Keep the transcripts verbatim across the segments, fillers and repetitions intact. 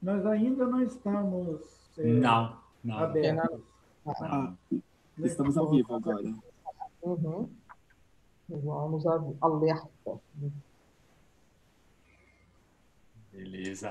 nós ainda não estamos é, Não, não. abertos. Ah, estamos ao vivo agora. Uhum. Vamos alerta. Beleza.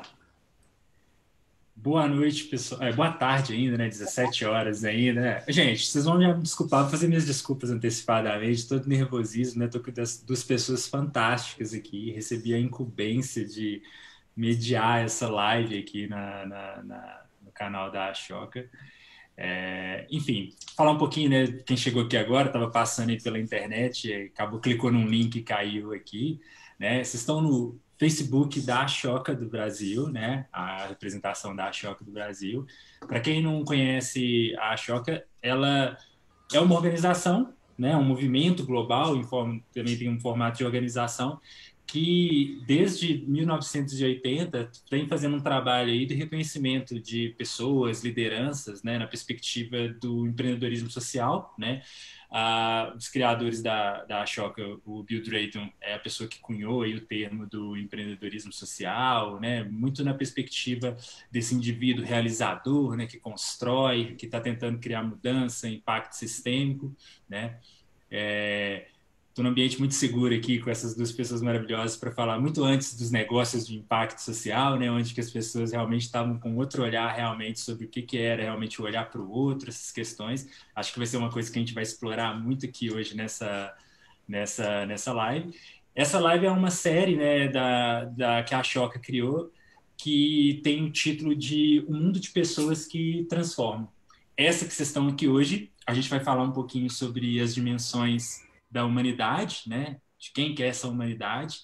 Boa noite, pessoal. É, boa tarde ainda, né? dezessete horas ainda. Né? Gente, vocês vão me desculpar, vou fazer minhas desculpas antecipadamente, todo nervosismo, né? Tô com das, duas pessoas fantásticas aqui. Recebi a incumbência de mediar essa live aqui na, na, na, no canal da Ashoka. É, enfim, falar um pouquinho, né? Quem chegou aqui agora, estava passando aí pela internet, acabou, clicou num link e caiu aqui, né? Vocês estão no Facebook da Ashoka do Brasil, né? A representação da Ashoka do Brasil. Para quem não conhece a Ashoka, ela é uma organização, né? Um movimento global, em forma, também tem um formato de organização, que desde mil novecentos e oitenta vem fazendo um trabalho aí de reconhecimento de pessoas, lideranças, né, na perspectiva do empreendedorismo social, né? Ah, os criadores da, da Ashoka, o Bill Drayton, é a pessoa que cunhou aí o termo do empreendedorismo social, né? Muito na perspectiva desse indivíduo realizador, né, que constrói, que está tentando criar mudança, impacto sistêmico, né? É, Estou num ambiente muito seguro aqui com essas duas pessoas maravilhosas para falar muito antes dos negócios de impacto social, né, onde que as pessoas realmente estavam com outro olhar realmente sobre o que, que era realmente o olhar para o outro, essas questões. Acho que vai ser uma coisa que a gente vai explorar muito aqui hoje nessa, nessa, nessa live. Essa live é uma série, né, da, da, que a Ashoka criou, que tem o título de O Mundo de Pessoas que Transformam. Essa que vocês estão aqui hoje, a gente vai falar um pouquinho sobre as dimensões da humanidade, né? De quem que é essa humanidade.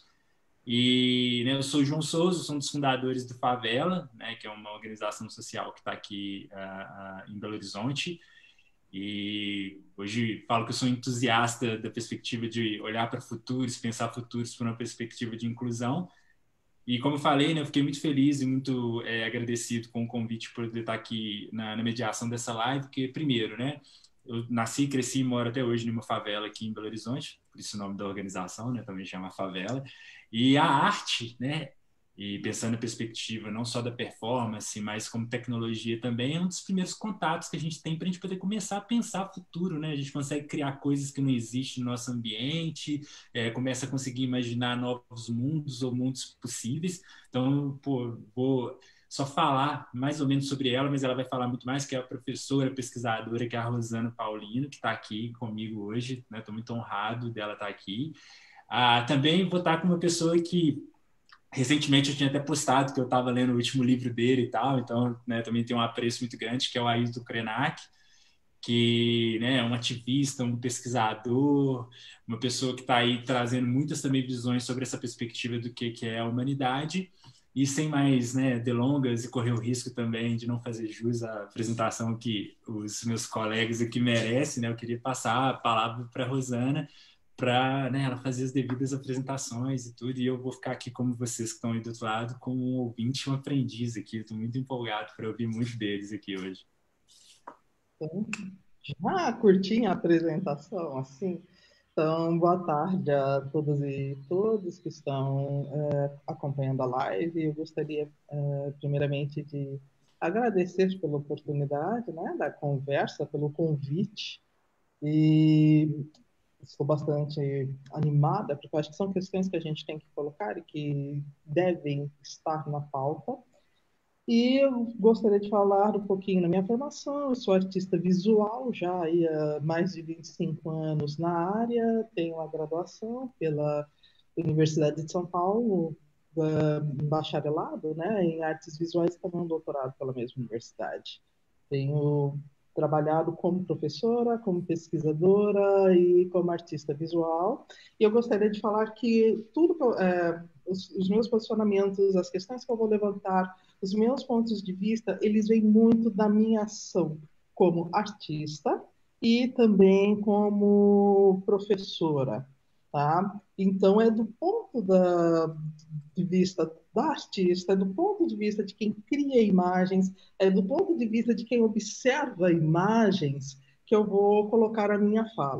E né, eu sou o João Souza, sou um dos fundadores do Favela, né, que é uma organização social que está aqui uh, uh, em Belo Horizonte. E hoje falo que eu sou entusiasta da perspectiva de olhar para futuros, pensar futuros por uma perspectiva de inclusão. E como eu falei, né, eu fiquei muito feliz e muito é, agradecido com o convite por poder estar aqui na, na mediação dessa live, porque, primeiro, né, eu nasci, cresci e moro até hoje numa favela aqui em Belo Horizonte, por isso o nome da organização, né, também chama Favela. E a arte, né, e pensando na perspectiva não só da performance, mas como tecnologia também, é um dos primeiros contatos que a gente tem para a gente poder começar a pensar futuro, né? A gente consegue criar coisas que não existem no nosso ambiente, é, começa a conseguir imaginar novos mundos ou mundos possíveis. Então, pô, vou só falar mais ou menos sobre ela, mas ela vai falar muito mais, que é a professora, pesquisadora, que é a Rosana Paulino, que está aqui comigo hoje, né? Estou muito honrado dela estar aqui. Ah, também vou estar com uma pessoa que recentemente eu tinha até postado que eu estava lendo o último livro dele e tal, então né, também tem um apreço muito grande, que é o Ailton Krenak, que né, é um ativista, um pesquisador, uma pessoa que está aí trazendo muitas também visões sobre essa perspectiva do que, que é a humanidade. E sem mais né, delongas e correr o risco também de não fazer jus à apresentação que os meus colegas aqui merecem, né, eu queria passar a palavra para a Rosana, para né, ela fazer as devidas apresentações e tudo, e eu vou ficar aqui como vocês que estão aí do outro lado, como um ouvinte e um aprendiz aqui. Estou muito empolgado para ouvir muito deles aqui hoje. Já curti a apresentação, assim. Então, boa tarde a todos e todas que estão é, acompanhando a live. Eu gostaria, é, primeiramente, de agradecer pela oportunidade, né, da conversa, pelo convite. E estou bastante animada, porque eu acho que são questões que a gente tem que colocar e que devem estar na pauta. E eu gostaria de falar um pouquinho da minha formação. Eu sou artista visual já há mais de vinte e cinco anos na área, tenho a graduação pela Universidade de São Paulo, um bacharelado, né, em artes visuais e também um doutorado pela mesma universidade. Tenho trabalhado como professora, como pesquisadora e como artista visual. E eu gostaria de falar que tudo que eu, é, os, os meus posicionamentos, as questões que eu vou levantar, os meus pontos de vista, eles vêm muito da minha ação como artista e também como professora, tá? Então, é do ponto da, de vista da artista, é do ponto de vista de quem cria imagens, é do ponto de vista de quem observa imagens que eu vou colocar a minha fala.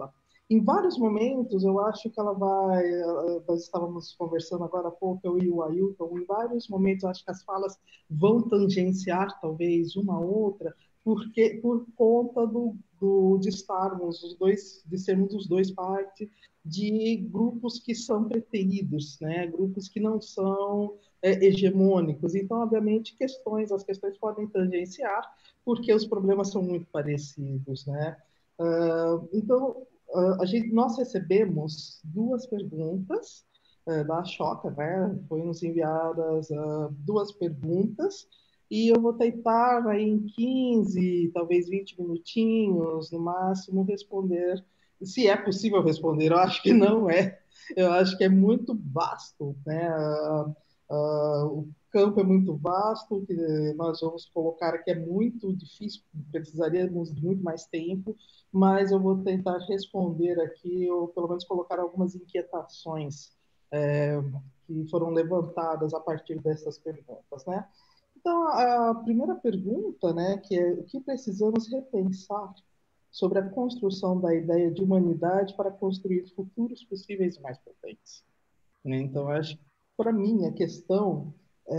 em vários momentos, eu acho que ela vai... Nós estávamos conversando agora há pouco, eu e o Ailton, em vários momentos, eu acho que as falas vão tangenciar, talvez, uma outra, porque, por conta do, do, de estarmos os dois, de sermos os dois parte de grupos que são preteridos, né? Grupos que não são é, hegemônicos. Então, obviamente, questões, as questões podem tangenciar, porque os problemas são muito parecidos, né? Uh, então, uh, a gente, nós recebemos duas perguntas uh, da Choca, né? Foi nos enviadas uh, duas perguntas, e eu vou tentar aí em quinze, talvez vinte minutinhos, no máximo, responder, se é possível responder. Eu acho que não é, eu acho que é muito vasto, né? Uh, uh, o campo é muito vasto, que nós vamos colocar que é muito difícil, precisaríamos de muito mais tempo, mas eu vou tentar responder aqui, ou pelo menos colocar algumas inquietações é, que foram levantadas a partir dessas perguntas, né? Então, a primeira pergunta, né, que é o que precisamos repensar sobre a construção da ideia de humanidade para construir futuros possíveis mais potentes, né? Então, acho que, para mim, a questão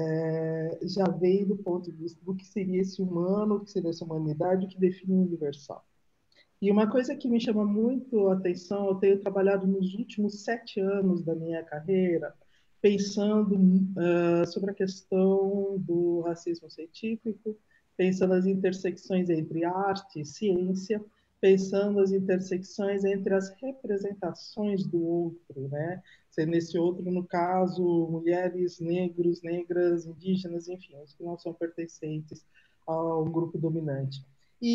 é, já veio do ponto de vista do que seria esse humano, o que seria essa humanidade, o que define o universal. E uma coisa que me chama muito a atenção, eu tenho trabalhado nos últimos sete anos da minha carreira, pensando uh, sobre a questão do racismo científico, pensando nas intersecções entre arte e ciência, pensando as intersecções entre as representações do outro, né? Sendo esse outro, no caso, mulheres, negros, negras, indígenas, enfim, os que não são pertencentes ao grupo dominante.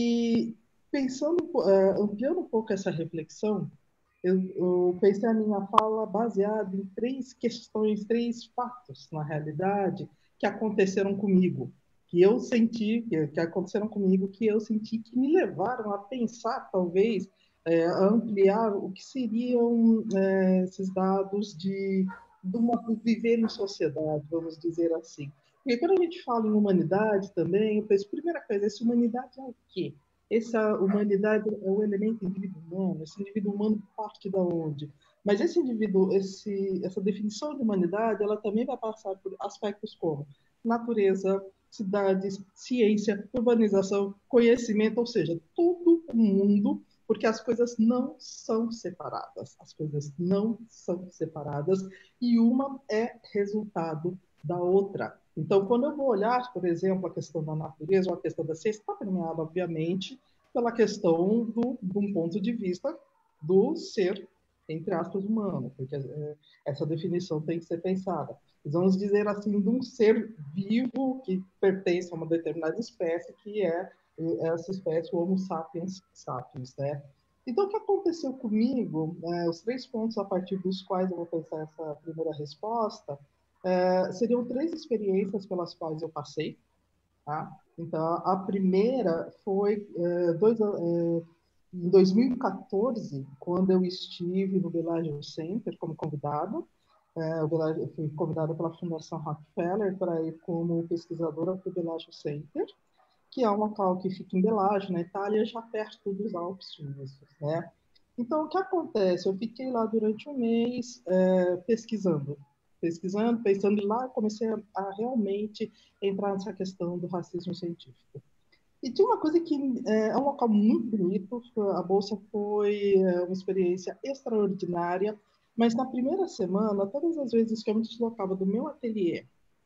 E pensando, uh, ampliando um pouco essa reflexão, eu, eu pensei a minha fala baseada em três questões, três fatos, na realidade, que aconteceram comigo, que eu senti, que, que aconteceram comigo, que eu senti que me levaram a pensar, talvez, é, a ampliar o que seriam é, esses dados de, de uma, viver em sociedade, vamos dizer assim. Porque quando a gente fala em humanidade também, eu penso, primeira coisa, essa humanidade é o quê? Essa humanidade é o elemento indivíduo humano, esse indivíduo humano parte da onde? Mas esse indivíduo, esse, essa definição de humanidade, ela também vai passar por aspectos como natureza, cidades, ciência, urbanização, conhecimento, ou seja, todo o mundo, porque as coisas não são separadas, as coisas não são separadas, e uma é resultado da outra. Então, quando eu vou olhar, por exemplo, a questão da natureza ou a questão da ciência, está permeada, obviamente, pela questão do, de um ponto de vista do ser, entre aspas, humano, porque é, essa definição tem que ser pensada. Vamos dizer assim, de um ser vivo que pertence a uma determinada espécie, que é essa espécie, o Homo sapiens sapiens, né? Então, o que aconteceu comigo, né, os três pontos a partir dos quais eu vou pensar essa primeira resposta, é, seriam três experiências pelas quais eu passei, tá? Então, a primeira foi é, dois, é, em dois mil e quatorze, quando eu estive no Bellagio Center como convidado. É, eu fui convidado pela Fundação Rockefeller para ir como pesquisadora para o Bellagio Center, que é um local que fica em Bellagio, na Itália, já perto dos Alpes suíços, né? Então, o que acontece? Eu fiquei lá durante um mês é, pesquisando, pesquisando, pensando, e lá comecei a, a realmente entrar nessa questão do racismo científico. E tinha uma coisa que é, é um local muito bonito, a Bolsa foi é, uma experiência extraordinária, mas na primeira semana, todas as vezes que eu me deslocava do meu ateliê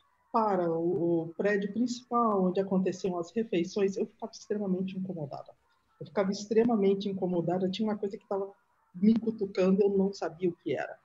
para o, o prédio principal, onde aconteciam as refeições, eu ficava extremamente incomodada. Eu ficava extremamente incomodada, tinha uma coisa que estava me cutucando, eu não sabia o que era.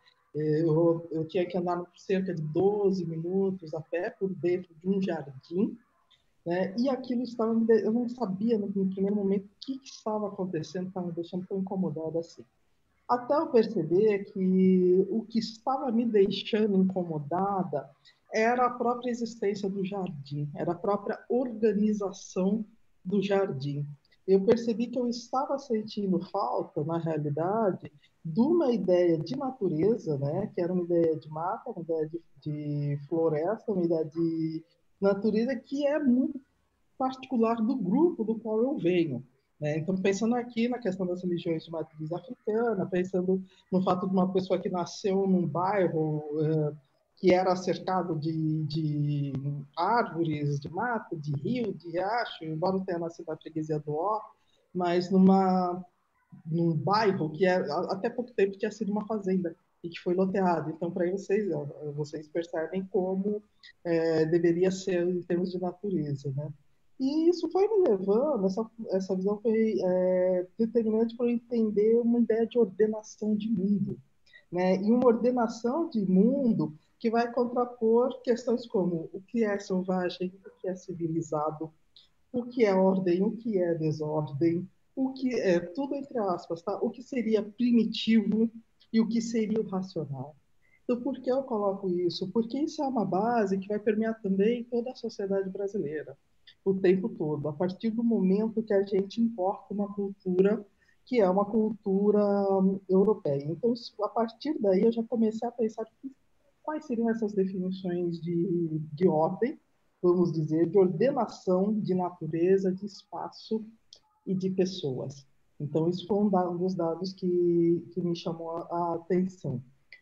Eu, eu tinha que andar cerca de doze minutos a pé por dentro de um jardim, né? E aquilo estava me de... eu não sabia no, no primeiro momento o que, que estava acontecendo, estava me deixando tão incomodada assim. Até eu perceber que o que estava me deixando incomodada era a própria existência do jardim, era a própria organização do jardim. Eu percebi que eu estava sentindo falta, na realidade, de uma ideia de natureza, né? Que era uma ideia de mata, uma ideia de, de floresta, uma ideia de natureza que é muito particular do grupo do qual eu venho. né? Então, pensando aqui na questão das religiões de matriz africana, pensando no fato de uma pessoa que nasceu num bairro uh, que era cercado de, de árvores, de mato, de rio, de riacho, embora não tenha nascido na freguesia do Ó, mas numa, num bairro que é, até pouco tempo tinha sido uma fazenda e que foi loteado. Então, para aí vocês, vocês percebem como é, deveria ser em termos de natureza, né? E isso foi me levando, essa, essa visão foi é, determinante para eu entender uma ideia de ordenação de mundo, né? E uma ordenação de mundo que vai contrapor questões como o que é selvagem, o que é civilizado, o que é ordem, o que é desordem, o que é, tudo entre aspas, tá? O que seria primitivo e o que seria o racional. Então, por que eu coloco isso? Porque isso é uma base que vai permear também toda a sociedade brasileira, o tempo todo, a partir do momento que a gente importa uma cultura que é uma cultura hum, europeia. Então, a partir daí, eu já comecei a pensar quais seriam essas definições de, de ordem, vamos dizer, de ordenação de natureza, de espaço e de pessoas. Então, isso foi um dos dados que, que me chamou a atenção.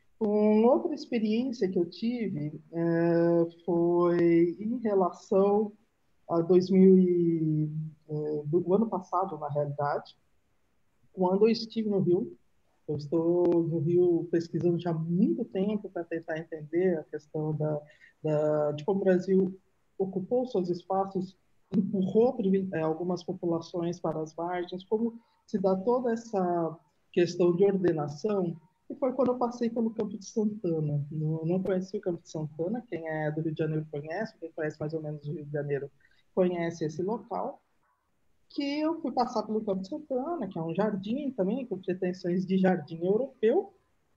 Uma outra experiência que eu tive é, foi em relação a dois mil e, é, do ano passado, na realidade, quando eu estive no Rio. Eu estou no Rio pesquisando já há muito tempo para tentar entender a questão da, da, de como o Brasil ocupou seus espaços, empurrou é, algumas populações para as margens, como se dá toda essa questão de ordenação. E foi quando eu passei pelo Campo de Santana. Não, não conheci o Campo de Santana, quem é do Rio de Janeiro conhece, quem conhece mais ou menos o Rio de Janeiro conhece esse local, que eu fui passar pelo Campo de Santana, que é um jardim também, com pretensões de jardim europeu,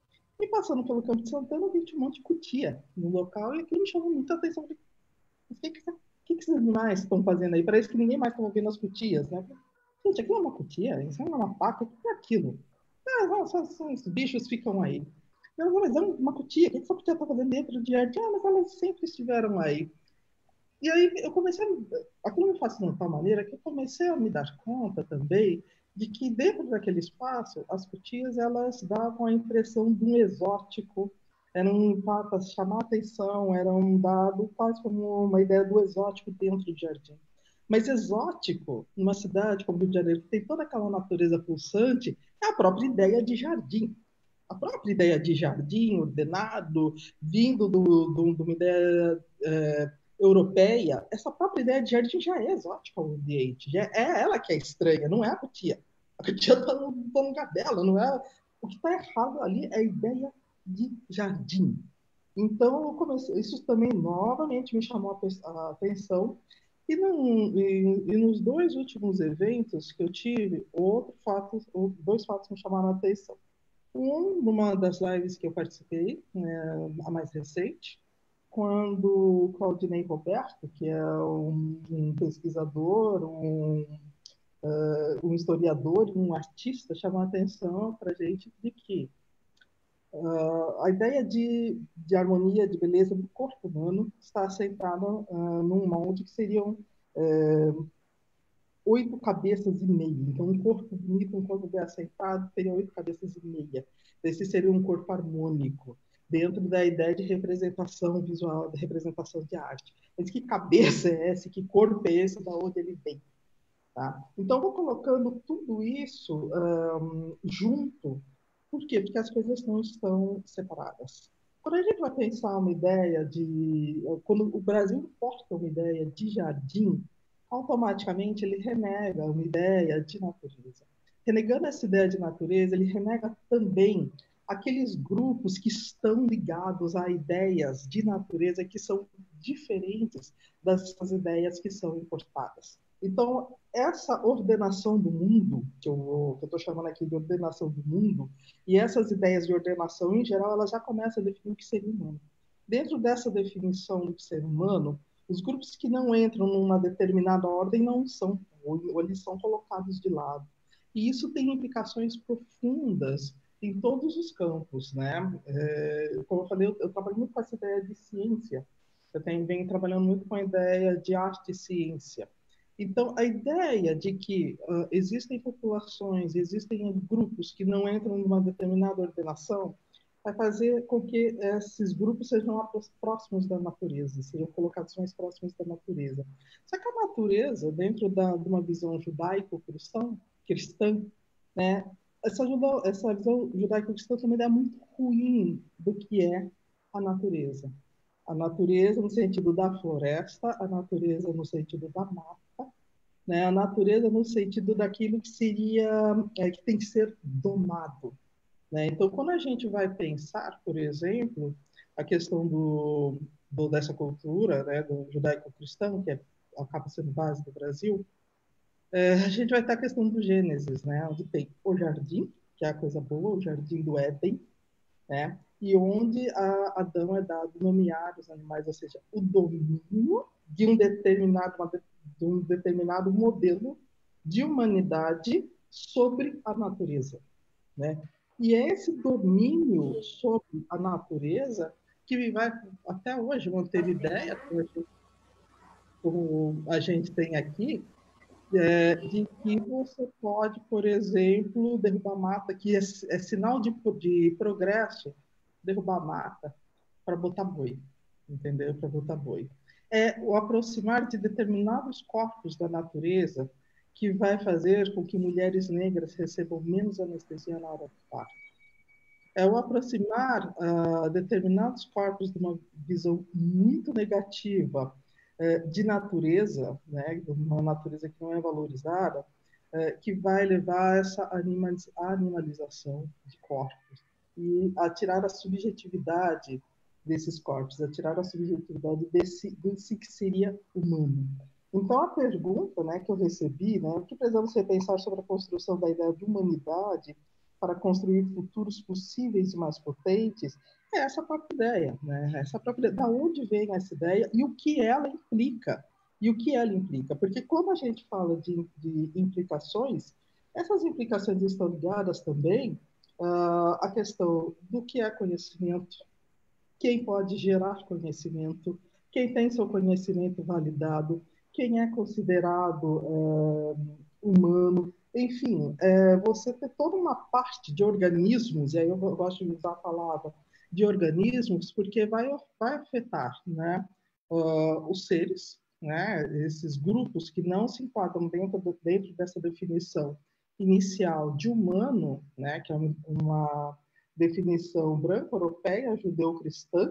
e passando pelo Campo de Santana, eu vi um monte de cutia no local, e aquilo me chamou muita atenção. O que, que, que, que esses animais estão fazendo aí? Parece que ninguém mais está ouvindo as cutias, né? Gente, aquilo é uma cutia? Isso é uma paca? O que é aquilo? Ah, só, só, os bichos ficam aí. Eu, mas é uma cutia, o que essa cutia está fazendo dentro de jardim? Ah, mas elas sempre estiveram aí. E aí eu comecei a... Aquilo me fascinou de tal maneira que eu comecei a me dar conta também de que dentro daquele espaço, as cutias, elas davam a impressão de um exótico, era um para chamar atenção, era um dado quase como uma ideia do exótico dentro do jardim. Mas exótico, numa cidade como o Rio de Janeiro, que tem toda aquela natureza pulsante, é a própria ideia de jardim. A própria ideia de jardim ordenado, vindo do, do, de uma ideia é, europeia, essa própria ideia de jardim já é exótica ao ambiente. Já é ela que é estranha, não é a cutia. A cutia está no, tá no lugar dela, não é. O que está errado ali é a ideia de jardim. Então, comecei, isso também novamente me chamou a, a atenção. E, não, e, e, nos dois últimos eventos que eu tive, outro fato, dois fatos me chamaram a atenção. Um, numa das lives que eu participei, né, a mais recente, quando o Claudinei Roberto, que é um, um pesquisador, um, uh, um historiador, um artista, chamou a atenção para a gente de que uh, a ideia de, de harmonia, de beleza do corpo humano está assentada uh, num molde que seriam uh, oito cabeças e meia. Então, um corpo bonito, um corpo bem assentado, teria oito cabeças e meia. Esse seria um corpo harmônico, dentro da ideia de representação visual, de representação de arte. Mas que cabeça é essa? Que corpo é esse? Da onde ele vem? Tá? Então, vou colocando tudo isso um, junto. Por quê? Porque as coisas não estão separadas. Quando a gente vai pensar uma ideia de... Quando o Brasil porta uma ideia de jardim, automaticamente ele renega uma ideia de natureza. Renegando essa ideia de natureza, ele renega também aqueles grupos que estão ligados a ideias de natureza que são diferentes das ideias que são importadas. Então, essa ordenação do mundo, que eu estou chamando aqui de ordenação do mundo, e essas ideias de ordenação, em geral, elas já começam a definir o que seria humano. Dentro dessa definição do que ser humano, os grupos que não entram numa determinada ordem não são, ou eles são colocados de lado. E isso tem implicações profundas em todos os campos, né? É, como eu falei, eu, eu trabalho muito com essa ideia de ciência. Eu tenho, venho trabalhando muito com a ideia de arte e ciência. Então, a ideia de que uh, existem populações, existem grupos que não entram numa determinada ordenação, vai fazer com que esses grupos sejam próximos da natureza, sejam colocados mais próximos da natureza. Só que a natureza, dentro da, de uma visão judaico-cristã, cristã, né, essa, juda, essa visão judaico-cristã também é muito ruim do que é a natureza. A natureza no sentido da floresta, a natureza no sentido da mata, né? A natureza no sentido daquilo que seria, é, que tem que ser domado. Né? Então, quando a gente vai pensar, por exemplo, a questão do, do, dessa cultura, né, do judaico-cristão, que é, acaba sendo base do Brasil, é, a gente vai ter a questão do Gênesis, né, onde tem o jardim, que é a coisa boa, o jardim do Éden, né, e onde a Adão é dado nomear os animais, ou seja, o domínio de um determinado, de um determinado modelo de humanidade sobre a natureza, né? E é esse domínio sobre a natureza que vai até hoje manter ideia, como a gente tem aqui, é, de que você pode, por exemplo, derrubar mata, que é, é sinal de, de progresso, derrubar mata para botar boi, entendeu? Para botar boi. É o aproximar de determinados corpos da natureza que vai fazer com que mulheres negras recebam menos anestesia na hora do parto. É o aproximar uh, determinados corpos de uma visão muito negativa uh, de natureza, né, de uma natureza que não é valorizada, uh, que vai levar a essa animalização de corpos e a tirar a subjetividade desses corpos, a tirar a subjetividade desse, desse que seria humano. Então, a pergunta, né, que eu recebi, né, o que precisamos repensar sobre a construção da ideia de humanidade para construir futuros possíveis e mais potentes, é essa própria ideia, né? Essa própria, da onde vem essa ideia e o que ela implica, e o que ela implica, porque quando a gente fala de, de implicações, essas implicações estão ligadas também uh, à questão do que é conhecimento, quem pode gerar conhecimento, quem tem seu conhecimento validado, quem é considerado uh, humano. Enfim, é, você tem toda uma parte de organismos, e aí eu gosto de usar a palavra de organismos, porque vai, vai afetar, né, uh, os seres, né, esses grupos que não se enquadram dentro, do, dentro dessa definição inicial de humano, né, que é uma definição branco-europeia, judeu-cristã,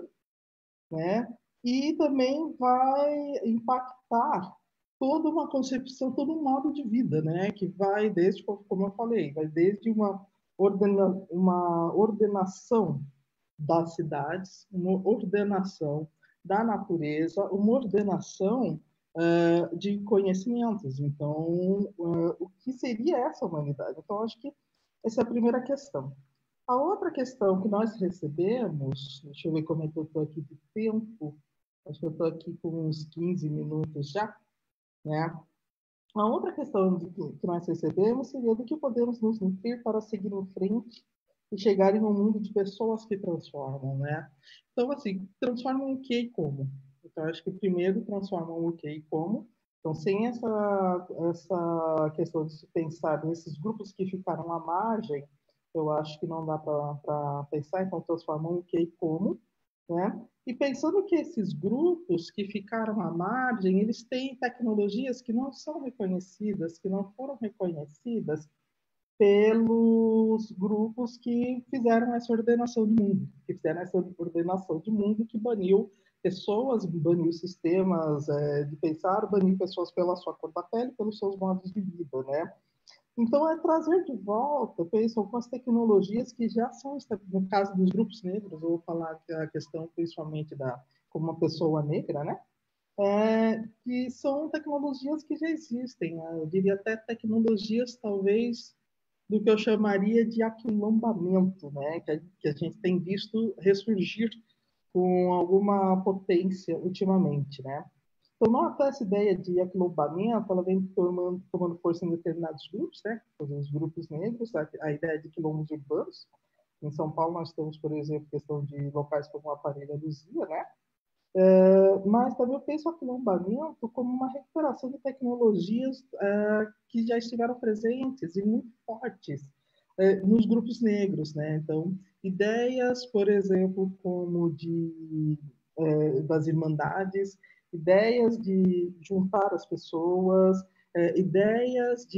né, e também vai impactar toda uma concepção, todo um modo de vida, né? Que vai desde, como eu falei, vai desde uma, ordena, uma ordenação das cidades, uma ordenação da natureza, uma ordenação uh, de conhecimentos. Então, uh, o que seria essa humanidade? Então, acho que essa é a primeira questão. A outra questão que nós recebemos, deixa eu ver como é que eu estou aqui de tempo, acho que eu estou aqui com uns quinze minutos já, né? A outra questão de que, que nós recebemos seria do que podemos nos nutrir para seguir em frente e chegar em um mundo de pessoas que transformam, né? Então, assim, transformam o que e como? Então, acho que primeiro transformam o que e como. Então, sem essa, essa questão de se pensar nesses grupos que ficaram à margem, eu acho que não dá para pensar, então transformam o que e como, né? E pensando que esses grupos que ficaram à margem, eles têm tecnologias que não são reconhecidas, que não foram reconhecidas pelos grupos que fizeram essa ordenação de mundo, que fizeram essa ordenação de mundo que baniu pessoas, baniu sistemas é, de pensar, baniu pessoas pela sua cor da pele, pelos seus modos de vida, né? Então, é trazer de volta, penso, algumas tecnologias que já são, no caso dos grupos negros, eu vou falar a questão principalmente da como uma pessoa negra, né? É, que são tecnologias que já existem, né? Eu diria até tecnologias, talvez, do que eu chamaria de aquilombamento, né? Que a, que a gente tem visto ressurgir com alguma potência ultimamente, né? Então, não essa ideia de aquilombamento, ela vem tomando, tomando força em determinados grupos, né? Os grupos negros, a, a ideia de quilombos urbanos. Em São Paulo, nós temos, por exemplo, questão de locais como a Aparelho Luzia, né? Uh, mas também eu penso o aquilombamento como uma recuperação de tecnologias uh, que já estiveram presentes e muito fortes uh, nos grupos negros, né? Então, ideias, por exemplo, como de uh, das irmandades, ideias de juntar as pessoas, uh, ideias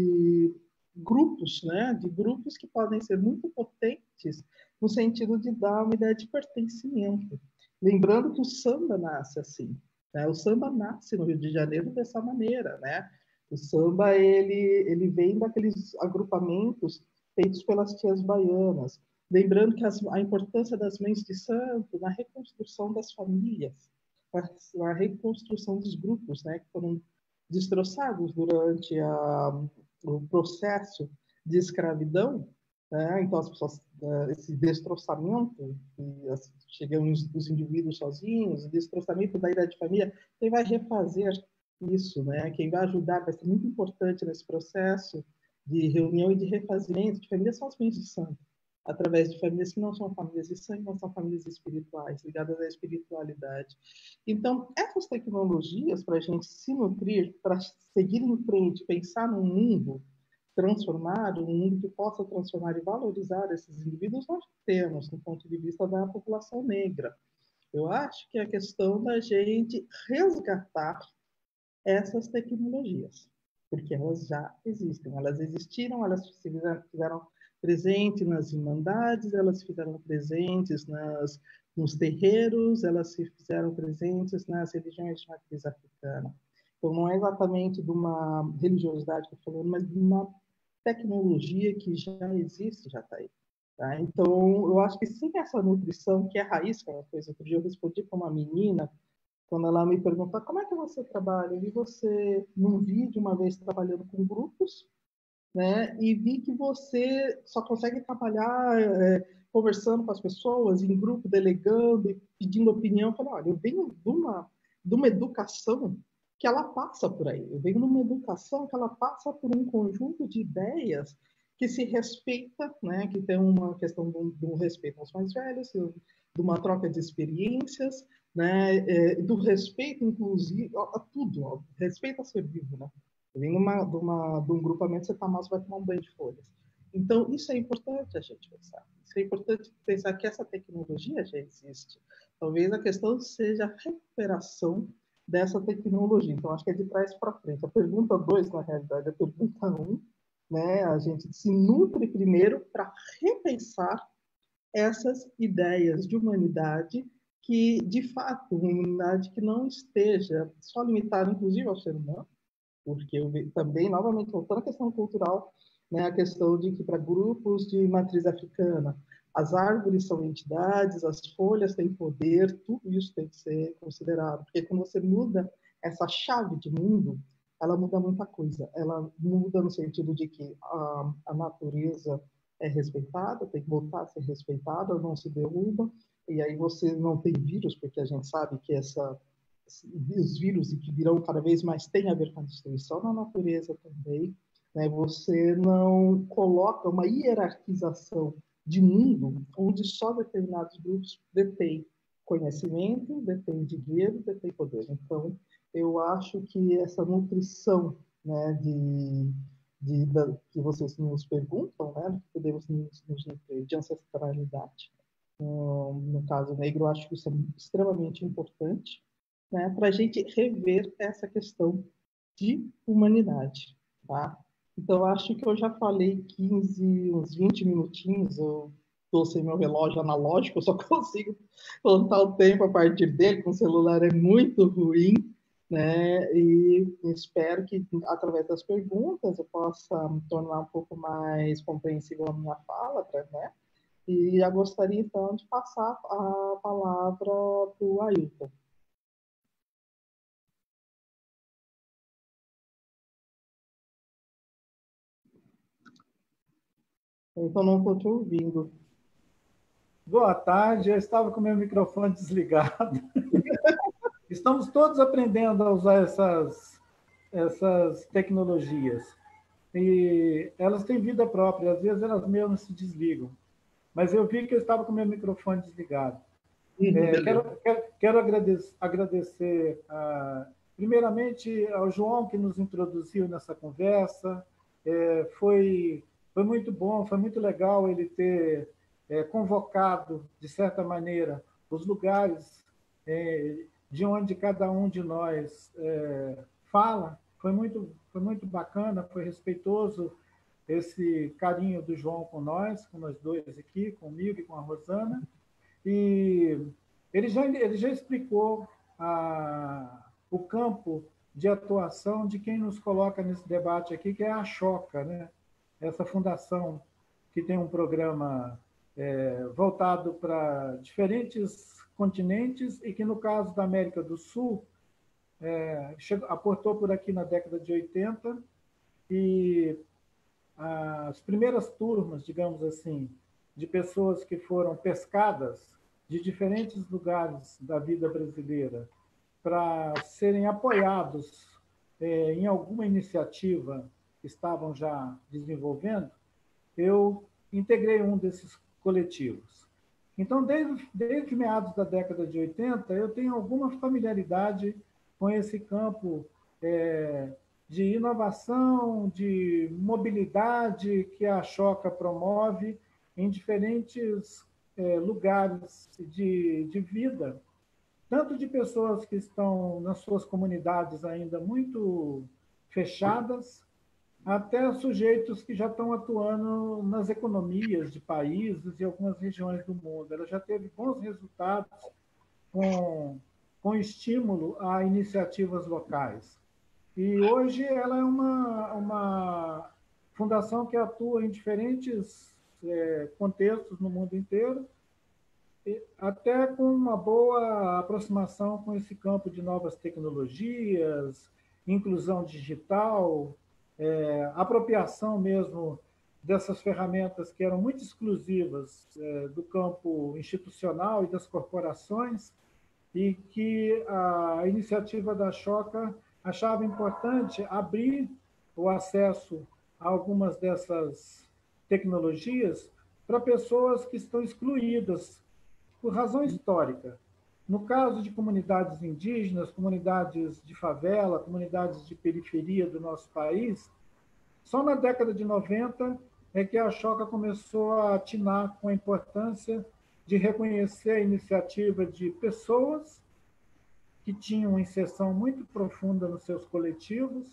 de grupos, né? De grupos que podem ser muito potentes no sentido de dar uma ideia de pertencimento. Lembrando que o samba nasce assim, né? O samba nasce no Rio de Janeiro dessa maneira, né? O samba ele ele vem daqueles agrupamentos feitos pelas tias baianas. Lembrando que as, a importância das mães de santo na reconstrução das famílias, na reconstrução dos grupos, né? Que foram destroçados durante a, o processo de escravidão. É, então, as pessoas, esse destroçamento, que chegam os indivíduos sozinhos, o destroçamento da ideia de família, quem vai refazer isso, né? Quem vai ajudar, vai ser muito importante nesse processo de reunião e de refazimento de famílias são as mães de santo, através de famílias que não são famílias de sangue, não são famílias espirituais, ligadas à espiritualidade. Então, essas tecnologias, para a gente se nutrir, para seguir em frente, pensar num mundo transformado, um mundo que possa transformar e valorizar esses indivíduos, nós temos, do ponto de vista da população negra. Eu acho que é a questão da gente resgatar essas tecnologias, porque elas já existem, elas existiram, elas fizeram presente nas irmandades, elas fizeram presentes nas, nos terreiros, elas se fizeram presentes nas religiões de matriz africana. Então, não é exatamente de uma religiosidade que eu estou falando, mas de uma tecnologia que já existe, já está aí. Tá? Então, eu acho que sem essa nutrição, que é a raiz, que é uma coisa, outro dia eu respondi para uma menina, quando ela me perguntou, como é que você trabalha? Eu vi você num vídeo, uma vez, trabalhando com grupos, né? E vi que você só consegue trabalhar é, conversando com as pessoas, em grupo, delegando e pedindo opinião. Eu falei, olha, eu venho de uma, de uma educação que ela passa por aí. Eu venho de uma educação que ela passa por um conjunto de ideias que se respeita, né? Que tem uma questão do, do respeito aos mais velhos, de uma troca de experiências, né? É, do respeito, inclusive, a, a tudo, ó, respeito a ser vivo, né? Vem numa, de, uma, de um grupamento, você tá mal, você vai tomar um banho de folhas. Então, isso é importante a gente pensar. Isso é importante pensar que essa tecnologia já existe. Talvez a questão seja a recuperação dessa tecnologia. Então, acho que é de trás para frente. A pergunta dois, na realidade, a pergunta um, né? A gente se nutre primeiro para repensar essas ideias de humanidade que, de fato, uma humanidade que não esteja só limitada, inclusive, ao ser humano, porque eu também, novamente, voltando à questão cultural, né, a questão de que para grupos de matriz africana, as árvores são entidades, as folhas têm poder, tudo isso tem que ser considerado, porque quando você muda essa chave de mundo, ela muda muita coisa. Ela muda no sentido de que a, a natureza é respeitada, tem que voltar a ser respeitada, não se derruba, e aí você não tem vírus, porque a gente sabe que essa os vírus e que virão cada vez mais tem a ver com a destruição na natureza também, né? Você não coloca uma hierarquização de mundo onde só determinados grupos detêm conhecimento, detêm dinheiro, detêm poder. Então, eu acho que essa nutrição, né, de, de, da, que vocês nos perguntam, né, que podemos nos, nos nutrir de ancestralidade, no, no caso negro, eu acho que isso é extremamente importante, né, para a gente rever essa questão de humanidade, tá? Então, acho que eu já falei quinze, uns vinte minutinhos, eu estou sem meu relógio analógico, eu só consigo contar o tempo a partir dele, com o celular é muito ruim, né? E espero que, através das perguntas, eu possa tornar um pouco mais compreensível a minha fala, né? E já gostaria, então, de passar a palavra para o Ailton. Então, não estou te ouvindo. Boa tarde, eu estava com meu microfone desligado. Estamos todos aprendendo a usar essas, essas tecnologias. E elas têm vida própria, às vezes elas mesmas se desligam. Mas eu vi que eu estava com meu microfone desligado. É, quero quero, quero agradecer, agradecer a, primeiramente ao João, que nos introduziu nessa conversa. É, foi, foi muito bom, foi muito legal ele ter é, convocado, de certa maneira, os lugares é, de onde cada um de nós é, fala. Foi muito, foi muito bacana, foi respeitoso esse carinho do João com nós, com nós dois aqui, comigo e com a Rosana. E ele já, ele já explicou a, o campo de atuação de quem nos coloca nesse debate aqui, que é a Choca, né? Essa fundação que tem um programa é, voltado para diferentes continentes e que, no caso da América do Sul, é, chegou, aportou por aqui na década de oitenta, e as primeiras turmas, digamos assim, de pessoas que foram pescadas de diferentes lugares da vida brasileira para serem apoiados é, em alguma iniciativa que estavam já desenvolvendo, eu integrei um desses coletivos. Então, desde, desde meados da década de oitenta, eu tenho alguma familiaridade com esse campo é, de inovação, de mobilidade que a Choca promove em diferentes é, lugares de, de vida, tanto de pessoas que estão nas suas comunidades ainda muito fechadas, até sujeitos que já estão atuando nas economias de países e algumas regiões do mundo. Ela já teve bons resultados com, com estímulo a iniciativas locais. E hoje ela é uma, uma fundação que atua em diferentes é, contextos no mundo inteiro, até com uma boa aproximação com esse campo de novas tecnologias, inclusão digital, é, apropriação mesmo dessas ferramentas que eram muito exclusivas é, do campo institucional e das corporações, e que a iniciativa da Choca achava importante abrir o acesso a algumas dessas tecnologias para pessoas que estão excluídas por razão histórica. No caso de comunidades indígenas, comunidades de favela, comunidades de periferia do nosso país, só na década de noventa é que a Choca começou a atinar com a importância de reconhecer a iniciativa de pessoas que tinham uma inserção muito profunda nos seus coletivos,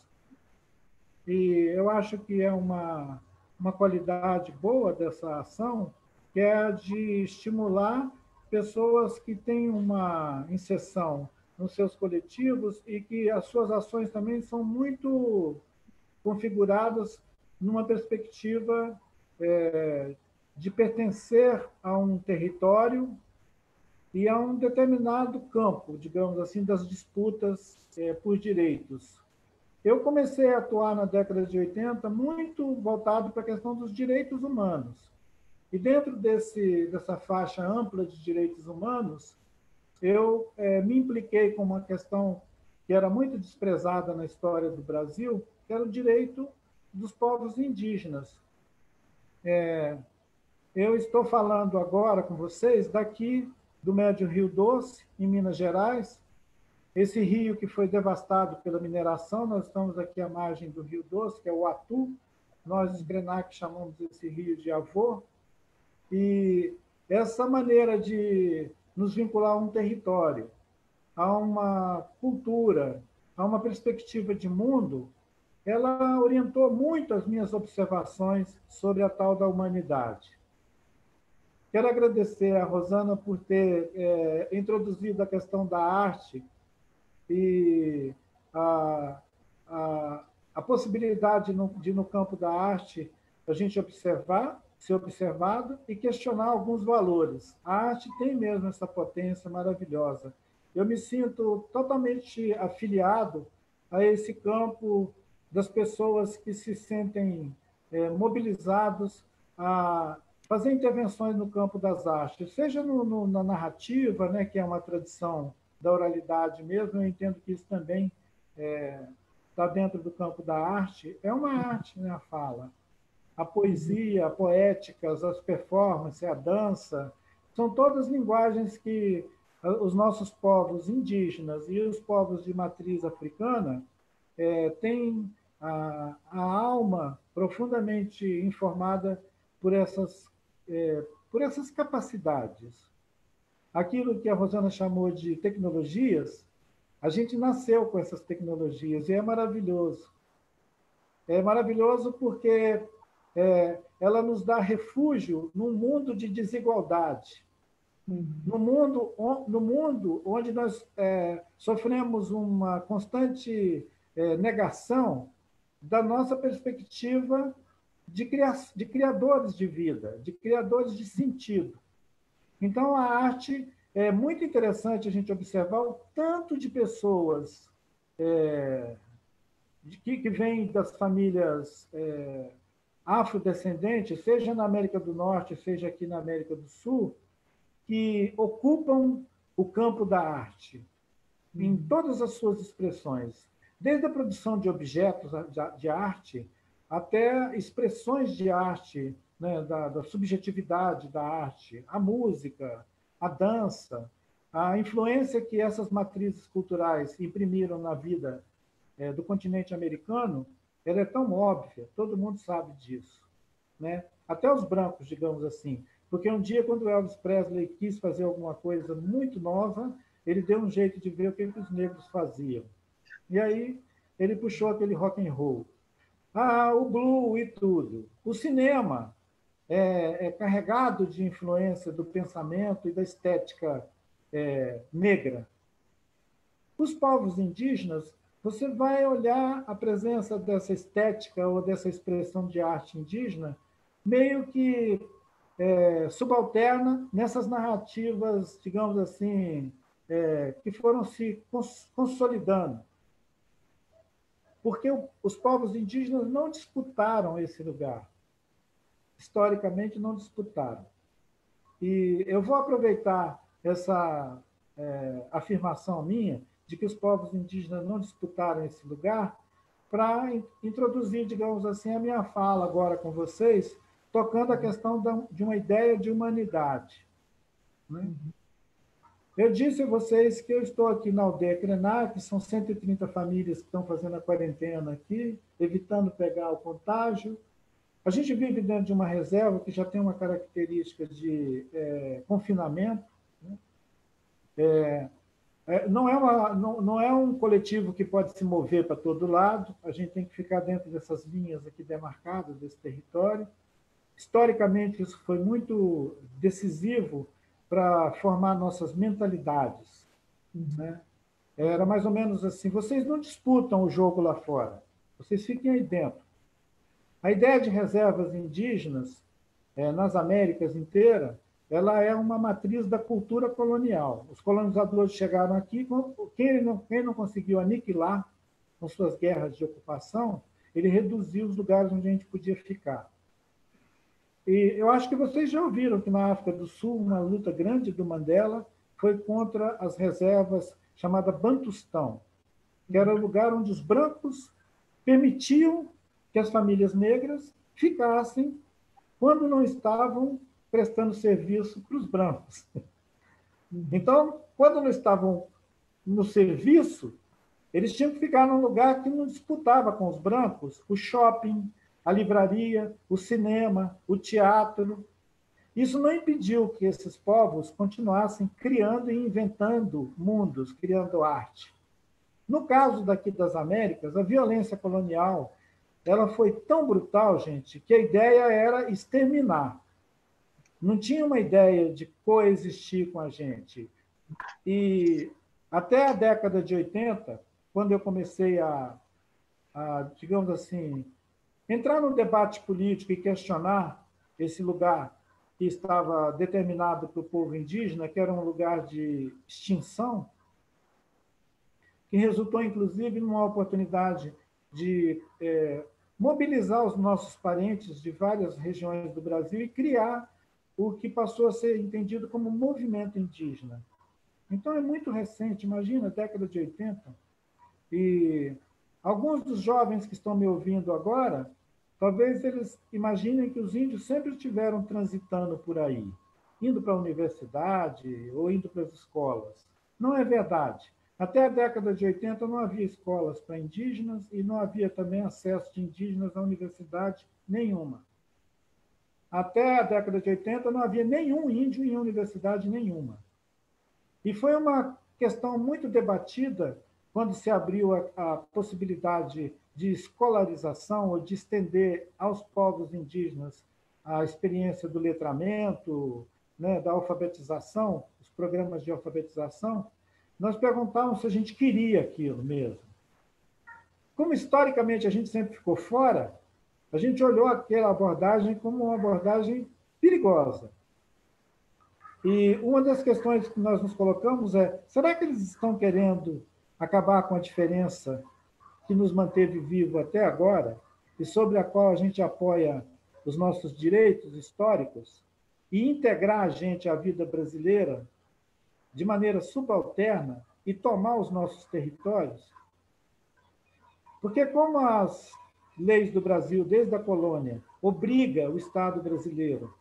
e eu acho que é uma, uma qualidade boa dessa ação, que é a de estimular pessoas que têm uma inserção nos seus coletivos e que as suas ações também são muito configuradas numa perspectiva é, de pertencer a um território e a um determinado campo, digamos assim, das disputas é, por direitos. Eu comecei a atuar na década de oitenta muito voltado para a questão dos direitos humanos. E dentro desse, dessa faixa ampla de direitos humanos, eu é, me impliquei com uma questão que era muito desprezada na história do Brasil, que era o direito dos povos indígenas. É, eu estou falando agora com vocês daqui do Médio Rio Doce, em Minas Gerais, esse rio que foi devastado pela mineração. Nós estamos aqui à margem do Rio Doce, que é o Atu, nós, os Krenak, chamamos esse rio de Avô, e essa maneira de nos vincular a um território, a uma cultura, a uma perspectiva de mundo, ela orientou muito as minhas observações sobre a tal da humanidade. Quero agradecer a Rosana por ter é, introduzido a questão da arte e a, a, a possibilidade no, de, no campo da arte, a gente observar, ser observado e questionar alguns valores. A arte tem mesmo essa potência maravilhosa. Eu me sinto totalmente afiliado a esse campo das pessoas que se sentem é, mobilizados a fazer intervenções no campo das artes, seja no, no, na narrativa, né, que é uma tradição da oralidade mesmo. Eu entendo que isso também está é, dentro do campo da arte. É uma arte, né, a fala. A poesia, a poética, as performances, a dança, São todas linguagens que os nossos povos indígenas e os povos de matriz africana é, têm a, a alma profundamente informada por essas, é, por essas capacidades. Aquilo que a Rosana chamou de tecnologias, a gente nasceu com essas tecnologias e é maravilhoso. É maravilhoso porque é, ela nos dá refúgio num mundo de desigualdade. No mundo, no mundo onde nós é, sofremos uma constante é, negação da nossa perspectiva de, cria, de criadores de vida, de criadores de sentido. Então, a arte é muito interessante a gente observar o tanto de pessoas é, que, que vêm das famílias é, afrodescendentes, seja na América do Norte, seja aqui na América do Sul, que ocupam o campo da arte, em todas as suas expressões, desde a produção de objetos de arte até expressões de arte, né, da, da subjetividade da arte, a música, a dança, a influência que essas matrizes culturais imprimiram na vida é, do continente americano, ela é tão óbvia, todo mundo sabe disso, né? Até os brancos, digamos assim. Porque um dia, quando Elvis Presley quis fazer alguma coisa muito nova, ele deu um jeito de ver o que os negros faziam. E aí ele puxou aquele rock and roll. Ah, o blue e tudo. O cinema é, é carregado de influência do pensamento e da estética é, negra. Os povos indígenas, você vai olhar a presença dessa estética ou dessa expressão de arte indígena meio que É, subalterna nessas narrativas, digamos assim, é, que foram se cons consolidando. Porque o, os povos indígenas não disputaram esse lugar. Historicamente, não disputaram. E eu vou aproveitar essa é, afirmação minha de que os povos indígenas não disputaram esse lugar para introduzir, digamos assim, a minha fala agora com vocês, tocando a questão de uma ideia de humanidade. Né? Eu disse a vocês que eu estou aqui na aldeia Krenak, que são cento e trinta famílias que estão fazendo a quarentena aqui, evitando pegar o contágio. A gente vive dentro de uma reserva que já tem uma característica de é, confinamento. Né? É, é, não, é uma, não, não é um coletivo que pode se mover para todo lado, a gente tem que ficar dentro dessas linhas aqui demarcadas, desse território. Historicamente, isso foi muito decisivo para formar nossas mentalidades. Né? Era mais ou menos assim, vocês não disputam o jogo lá fora, vocês fiquem aí dentro. A ideia de reservas indígenas, é, nas Américas inteiras, ela é uma matriz da cultura colonial. Os colonizadores chegaram aqui, quem não, quem não conseguiu aniquilar com suas guerras de ocupação, ele reduziu os lugares onde a gente podia ficar. E eu acho que vocês já ouviram que na África do Sul, uma luta grande do Mandela foi contra as reservas chamada Bantustão, que era o lugar onde os brancos permitiam que as famílias negras ficassem quando não estavam prestando serviço para os brancos. Então, quando não estavam no serviço, eles tinham que ficar num lugar que não disputava com os brancos o shopping, a livraria, o cinema, o teatro. Isso não impediu que esses povos continuassem criando e inventando mundos, criando arte. No caso daqui das Américas, a violência colonial ela foi tão brutal, gente, que a ideia era exterminar. Não tinha uma ideia de coexistir com a gente. E até a década de oitenta, quando eu comecei a, a digamos assim, entrar no debate político e questionar esse lugar que estava determinado para o povo indígena, que era um lugar de extinção, que resultou, inclusive, numa oportunidade de é, mobilizar os nossos parentes de várias regiões do Brasil e criar o que passou a ser entendido como movimento indígena. Então, é muito recente, imagina, década de oitenta, e alguns dos jovens que estão me ouvindo agora, talvez eles imaginem que os índios sempre estiveram transitando por aí. indo para a universidade ou indo para as escolas. Não é verdade. Até a década de oitenta não havia escolas para indígenas e não havia também acesso de indígenas à universidade nenhuma. Até a década de oitenta não havia nenhum índio em universidade nenhuma. E foi uma questão muito debatida quando se abriu a, a possibilidade de escolarização ou de estender aos povos indígenas a experiência do letramento, né, da alfabetização, os programas de alfabetização. Nós perguntávamos se a gente queria aquilo mesmo. Como historicamente a gente sempre ficou fora, a gente olhou aquela abordagem como uma abordagem perigosa. E uma das questões que nós nos colocamos é, será que eles estão querendo acabar com a diferença que nos manteve vivo até agora e sobre a qual a gente apoia os nossos direitos históricos e integrar a gente à vida brasileira de maneira subalterna e tomar os nossos territórios? Porque como as leis do Brasil, desde a colônia, obriga o Estado brasileiro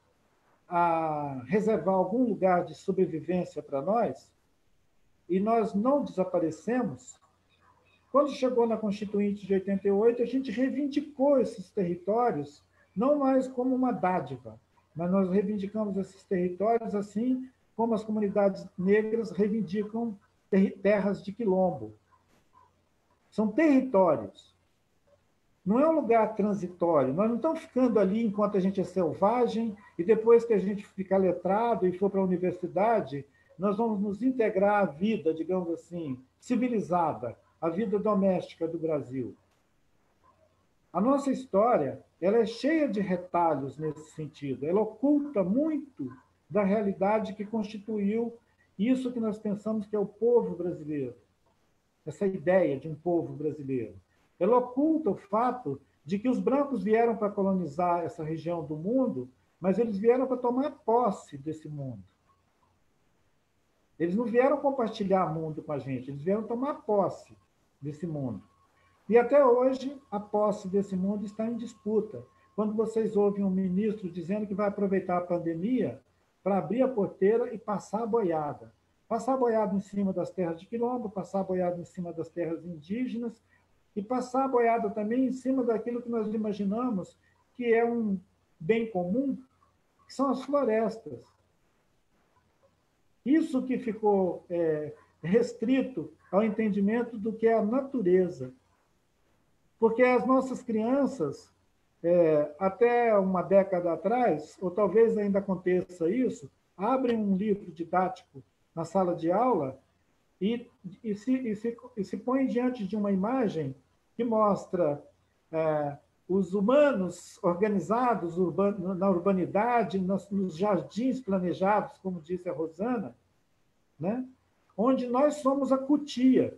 a reservar algum lugar de sobrevivência para nós, e nós não desaparecemos, quando chegou na Constituinte de oitenta e oito, a gente reivindicou esses territórios, não mais como uma dádiva, mas nós reivindicamos esses territórios assim como as comunidades negras reivindicam terras de quilombo. São territórios. Não é um lugar transitório. Nós não estamos ficando ali enquanto a gente é selvagem e depois que a gente ficar letrado e for para a universidade, nós vamos nos integrar à vida, digamos assim, civilizada, à vida doméstica do Brasil. A nossa história, ela é cheia de retalhos nesse sentido. Ela oculta muito da realidade que constituiu isso que nós pensamos que é o povo brasileiro, essa ideia de um povo brasileiro. Ela oculta o fato de que os brancos vieram para colonizar essa região do mundo, mas eles vieram para tomar posse desse mundo. Eles não vieram compartilhar mundo com a gente, eles vieram tomar posse desse mundo. E até hoje, a posse desse mundo está em disputa. Quando vocês ouvem um ministro dizendo que vai aproveitar a pandemia para abrir a porteira e passar a boiada. Passar a boiada em cima das terras de quilombo, passar a boiada em cima das terras indígenas e passar a boiada também em cima daquilo que nós imaginamos que é um bem comum, que são as florestas. Isso que ficou é, restrito ao entendimento do que é a natureza. Porque as nossas crianças, é, até uma década atrás, ou talvez ainda aconteça isso, abrem um livro didático na sala de aula e, e, se, e, se, e se põem diante de uma imagem que mostra é, os humanos organizados urban, na urbanidade, nos, nos jardins planejados, como disse a Rosana, né? Onde nós somos a cutia.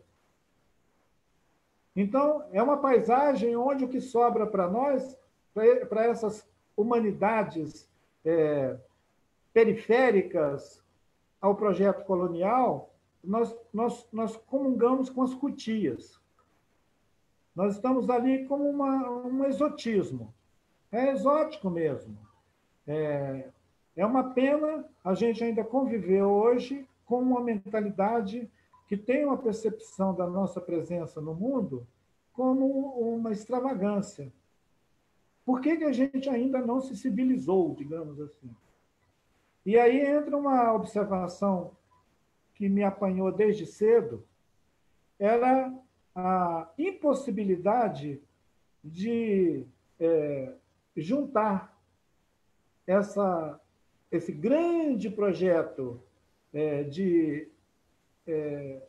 Então, é uma paisagem onde o que sobra para nós, para essas humanidades é, periféricas ao projeto colonial, nós, nós, nós comungamos com as cutias. Nós estamos ali como uma, um exotismo. É exótico mesmo. É, é uma pena a gente ainda conviver hoje com uma mentalidade que tem uma percepção da nossa presença no mundo como uma extravagância. Por que que a gente ainda não se civilizou, digamos assim? E aí entra uma observação que me apanhou desde cedo, era a impossibilidade de é, juntar essa, esse grande projeto é, de é,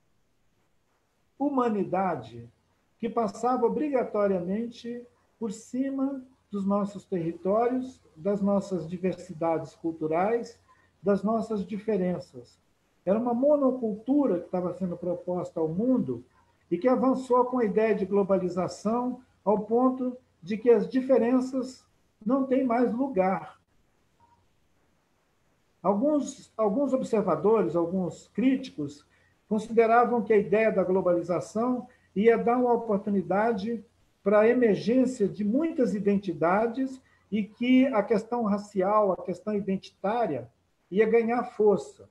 humanidade que passava obrigatoriamente por cima dos nossos territórios, das nossas diversidades culturais, das nossas diferenças. Era uma monocultura que estava sendo proposta ao mundo e que avançou com a ideia de globalização ao ponto de que as diferenças não têm mais lugar. Alguns, alguns observadores, alguns críticos, consideravam que a ideia da globalização ia dar uma oportunidade para a emergência de muitas identidades e que a questão racial, a questão identitária, ia ganhar força.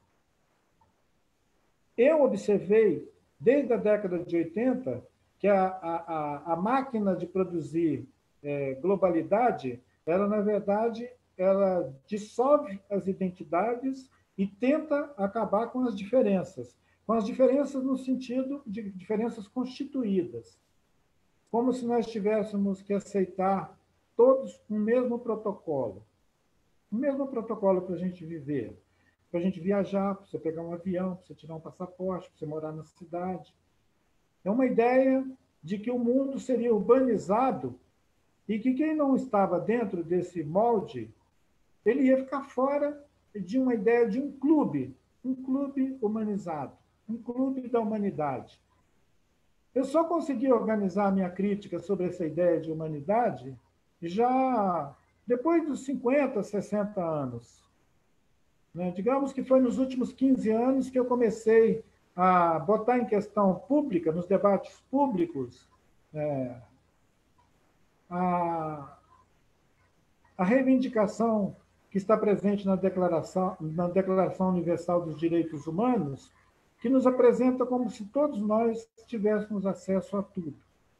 Eu observei, desde a década de oitenta, que a, a, a máquina de produzir é, globalidade, ela, na verdade, ela dissolve as identidades e tenta acabar com as diferenças. Com as diferenças no sentido de diferenças constituídas. Como se nós tivéssemos que aceitar todos um mesmo protocolo. O mesmo protocolo para a gente viver. Para a gente viajar, para você pegar um avião, para você tirar um passaporte, para você morar na cidade. É uma ideia de que o mundo seria urbanizado e que quem não estava dentro desse molde, ele ia ficar fora de uma ideia de um clube, um clube humanizado, um clube da humanidade. Eu só consegui organizar a minha crítica sobre essa ideia de humanidade já depois dos cinquenta, sessenta anos. Né? Digamos que foi nos últimos quinze anos que eu comecei a botar em questão pública, nos debates públicos, é, a, a reivindicação que está presente na Declaração, na Declaração Universal dos Direitos Humanos, que nos apresenta como se todos nós tivéssemos acesso a tudo.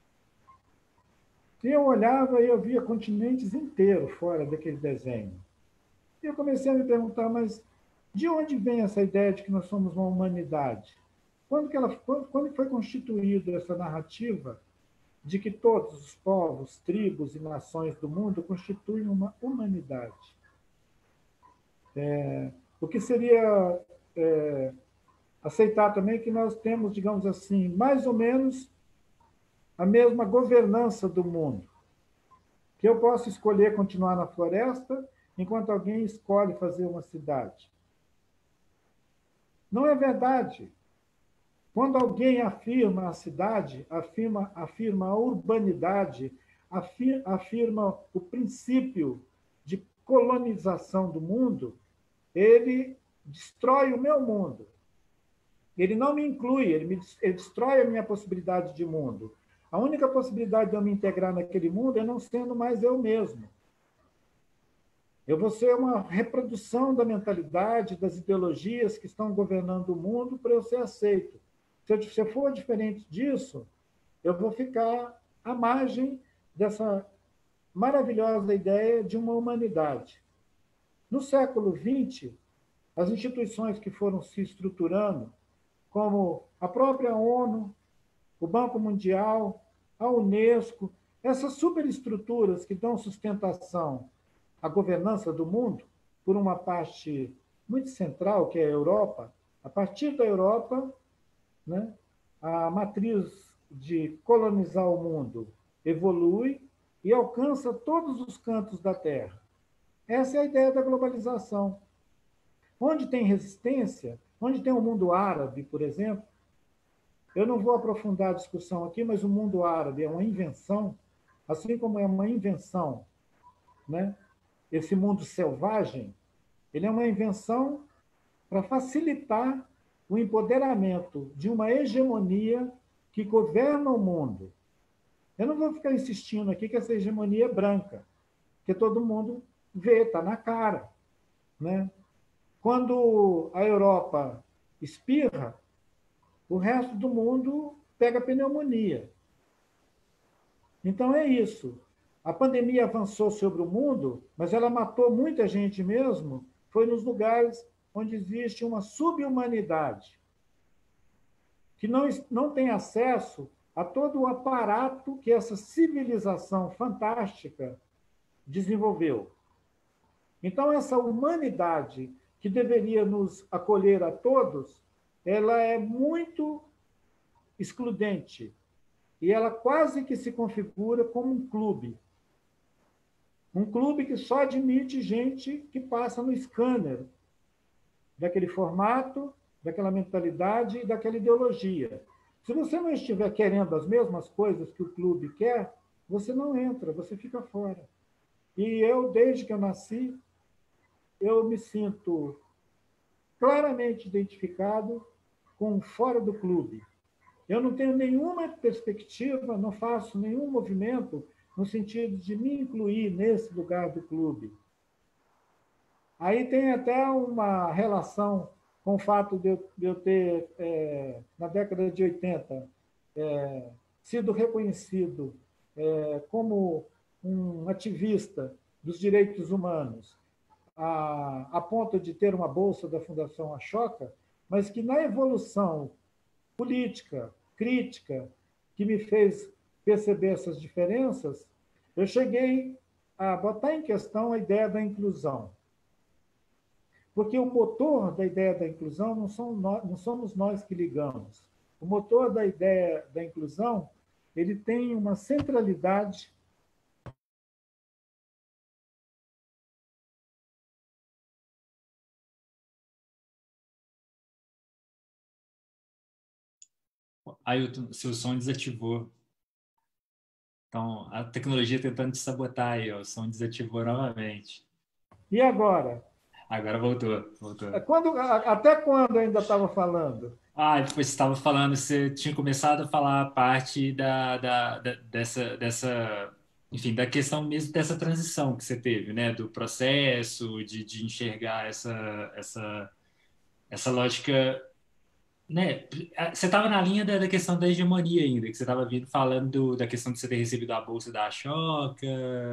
E eu olhava e eu via continentes inteiros fora daquele desenho. E eu comecei a me perguntar, mas de onde vem essa ideia de que nós somos uma humanidade? Quando, que ela, quando, quando foi constituída essa narrativa de que todos os povos, tribos e nações do mundo constituem uma humanidade? É, o que seria é, aceitar também que nós temos, digamos assim, mais ou menos a mesma governança do mundo. Que eu posso escolher continuar na floresta, enquanto alguém escolhe fazer uma cidade. Não é verdade. Quando alguém afirma a cidade, afirma, afirma a urbanidade, afirma o princípio de colonização do mundo, ele destrói o meu mundo. Ele não me inclui, ele, me, ele destrói a minha possibilidade de mundo. A única possibilidade de eu me integrar naquele mundo é não sendo mais eu mesmo. Eu vou ser uma reprodução da mentalidade, das ideologias que estão governando o mundo para eu ser aceito. Se eu, se eu for diferente disso, eu vou ficar à margem dessa maravilhosa ideia de uma humanidade. No século vinte, as instituições que foram se estruturando, como a própria ONU, o Banco Mundial, a Unesco, essas superestruturas que dão sustentação à governança do mundo, por uma parte muito central, que é a Europa, a partir da Europa, né, a matriz de colonizar o mundo evolui e alcança todos os cantos da Terra. Essa é a ideia da globalização. Onde tem resistência, onde tem o mundo árabe, por exemplo, eu não vou aprofundar a discussão aqui, mas o mundo árabe é uma invenção, assim como é uma invenção, né? Esse mundo selvagem, ele é uma invenção para facilitar o empoderamento de uma hegemonia que governa o mundo. Eu não vou ficar insistindo aqui que essa hegemonia é branca, porque todo mundo vê, está na cara, né? Quando a Europa espirra, o resto do mundo pega pneumonia. Então é isso. A pandemia avançou sobre o mundo, mas ela matou muita gente mesmo, foi nos lugares onde existe uma subhumanidade, que não, não tem acesso a todo o aparato que essa civilização fantástica desenvolveu. Então, essa humanidade que deveria nos acolher a todos, ela é muito excludente e ela quase que se configura como um clube. Um clube que só admite gente que passa no scanner daquele formato, daquela mentalidade e daquela ideologia. Se você não estiver querendo as mesmas coisas que o clube quer, você não entra, você fica fora. E eu, desde que eu nasci, eu me sinto claramente identificado com fora do clube. Eu não tenho nenhuma perspectiva, não faço nenhum movimento no sentido de me incluir nesse lugar do clube. Aí tem até uma relação com o fato de eu, de eu ter, é, na década de oitenta, é, sido reconhecido é, como um ativista dos direitos humanos, a, a ponto de ter uma bolsa da Fundação Ashoka, mas que na evolução política, crítica, que me fez perceber essas diferenças, eu cheguei a botar em questão a ideia da inclusão. Porque o motor da ideia da inclusão não, são nós, não somos nós que ligamos. O motor da ideia da inclusão, ele tem uma centralidade. Ailton, seu som desativou. Então, a tecnologia tentando te sabotar aí, ó, o som desativou novamente. E agora? Agora voltou, voltou. Quando, até quando eu ainda estava falando? Ah, depois você estava falando, você tinha começado a falar a parte da, da, da- dessa, dessa, enfim, da questão mesmo dessa transição que você teve, né? Do processo, de, de enxergar essa, essa, essa lógica, né? Você estava na linha da, da questão da hegemonia ainda, que você estava vindo falando do- da questão de você ter recebido a bolsa da Ashoka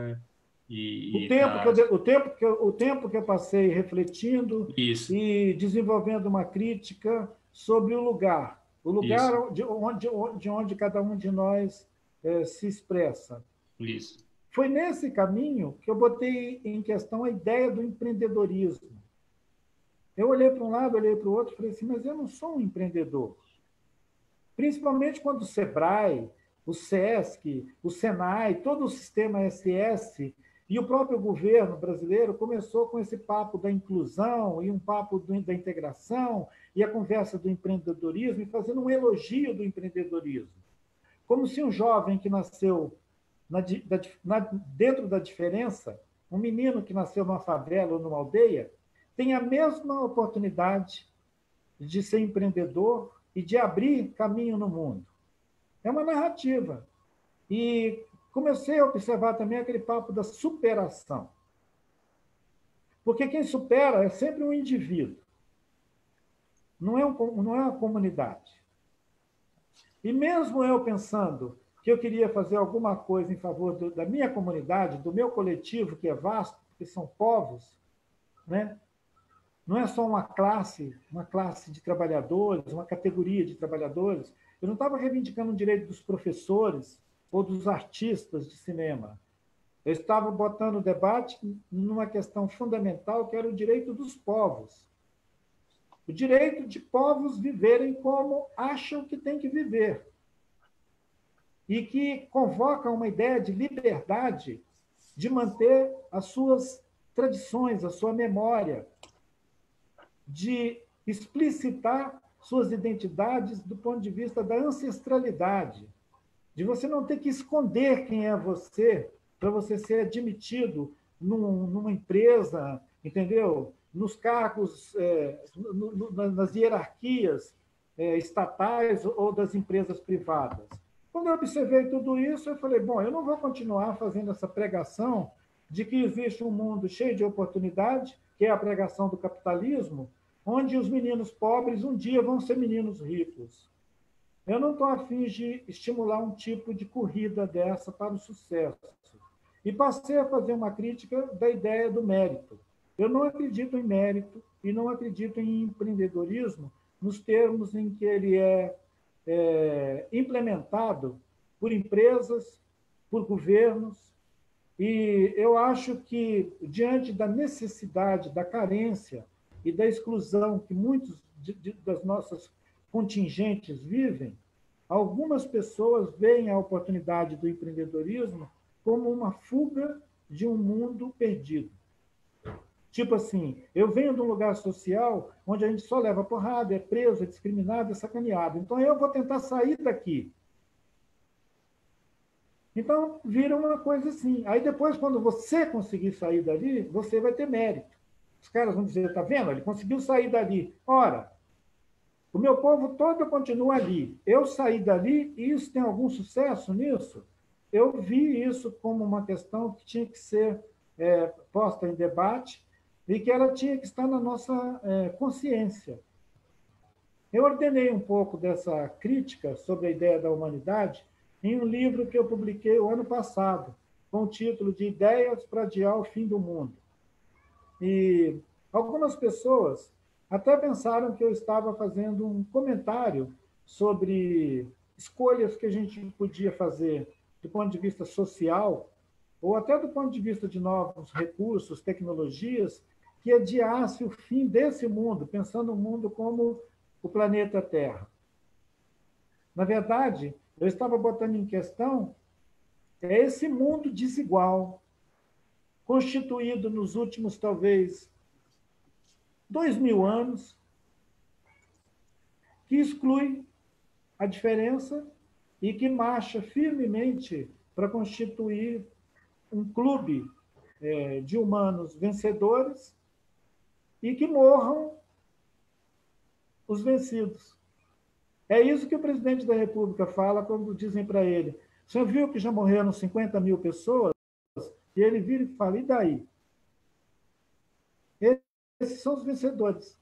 O e, e tempo que tá, eu, o tempo que eu, o tempo que eu passei refletindo isso, e desenvolvendo uma crítica sobre o lugar, o isso, lugar de onde, de onde cada um de nós eh, se expressa. isso, Foi nesse caminho que eu botei em questão a ideia do empreendedorismo. Eu olhei para um lado, olhei para o outro e falei assim, mas eu não sou um empreendedor. Principalmente quando o SEBRAE, o SESC, o SENAI, todo o sistema S S e o próprio governo brasileiro começou com esse papo da inclusão e um papo da integração e a conversa do empreendedorismo e fazendo um elogio do empreendedorismo. Como se um jovem que nasceu na, da, na, dentro da diferença, um menino que nasceu numa favela ou numa aldeia, tem a mesma oportunidade de ser empreendedor e de abrir caminho no mundo. É uma narrativa. E comecei a observar também aquele papo da superação. Porque quem supera é sempre um indivíduo, não é, um, não é uma comunidade. E mesmo eu pensando que eu queria fazer alguma coisa em favor do, da minha comunidade, do meu coletivo, que é vasto, porque são povos, né? Não é só uma classe, uma classe de trabalhadores, uma categoria de trabalhadores. Eu não estava reivindicando o direito dos professores ou dos artistas de cinema. Eu estava botando o debate numa questão fundamental, que era o direito dos povos. O direito de povos viverem como acham que tem que viver. E que convoca uma ideia de liberdade de manter as suas tradições, a sua memória, de explicitar suas identidades do ponto de vista da ancestralidade, de você não ter que esconder quem é você para você ser admitido num, numa empresa, entendeu? Nos cargos, é, no, no, nas hierarquias é, estatais ou das empresas privadas. Quando eu observei tudo isso, eu falei, bom, eu não vou continuar fazendo essa pregação de que existe um mundo cheio de oportunidade, que é a pregação do capitalismo, onde os meninos pobres um dia vão ser meninos ricos. Eu não estou a fim de estimular um tipo de corrida dessa para o sucesso. E passei a fazer uma crítica da ideia do mérito. Eu não acredito em mérito e não acredito em empreendedorismo nos termos em que ele é, é implementado por empresas, por governos. E eu acho que, diante da necessidade, da carência e da exclusão que muitos de, de, das nossas contingentes vivem, algumas pessoas veem a oportunidade do empreendedorismo como uma fuga de um mundo perdido. Tipo assim, eu venho de um lugar social onde a gente só leva porrada, é preso, é discriminado, é sacaneado. Então eu vou tentar sair daqui. Então, vira uma coisa assim. Aí depois, quando você conseguir sair dali, você vai ter mérito. Os caras vão dizer, tá vendo? Ele conseguiu sair dali. Ora, o meu povo todo continua ali. Eu saí dali e isso tem algum sucesso nisso? Eu vi isso como uma questão que tinha que ser é, posta em debate e que ela tinha que estar na nossa é, consciência. Eu ordenei um pouco dessa crítica sobre a ideia da humanidade em um livro que eu publiquei o ano passado, com o título de Ideias para Adiar o Fim do Mundo. E algumas pessoas até pensaram que eu estava fazendo um comentário sobre escolhas que a gente podia fazer do ponto de vista social, ou até do ponto de vista de novos recursos, tecnologias, que adiasse o fim desse mundo, pensando o mundo como o planeta Terra. Na verdade, eu estava botando em questão esse mundo desigual, constituído nos últimos, talvez, dois mil anos, que exclui a diferença e que marcha firmemente para constituir um clube é, de humanos vencedores e que morram os vencidos. É isso que o presidente da República fala quando dizem para ele: o senhor viu que já morreram cinquenta mil pessoas? E ele vira e fala: e daí? Esses são os vencedores.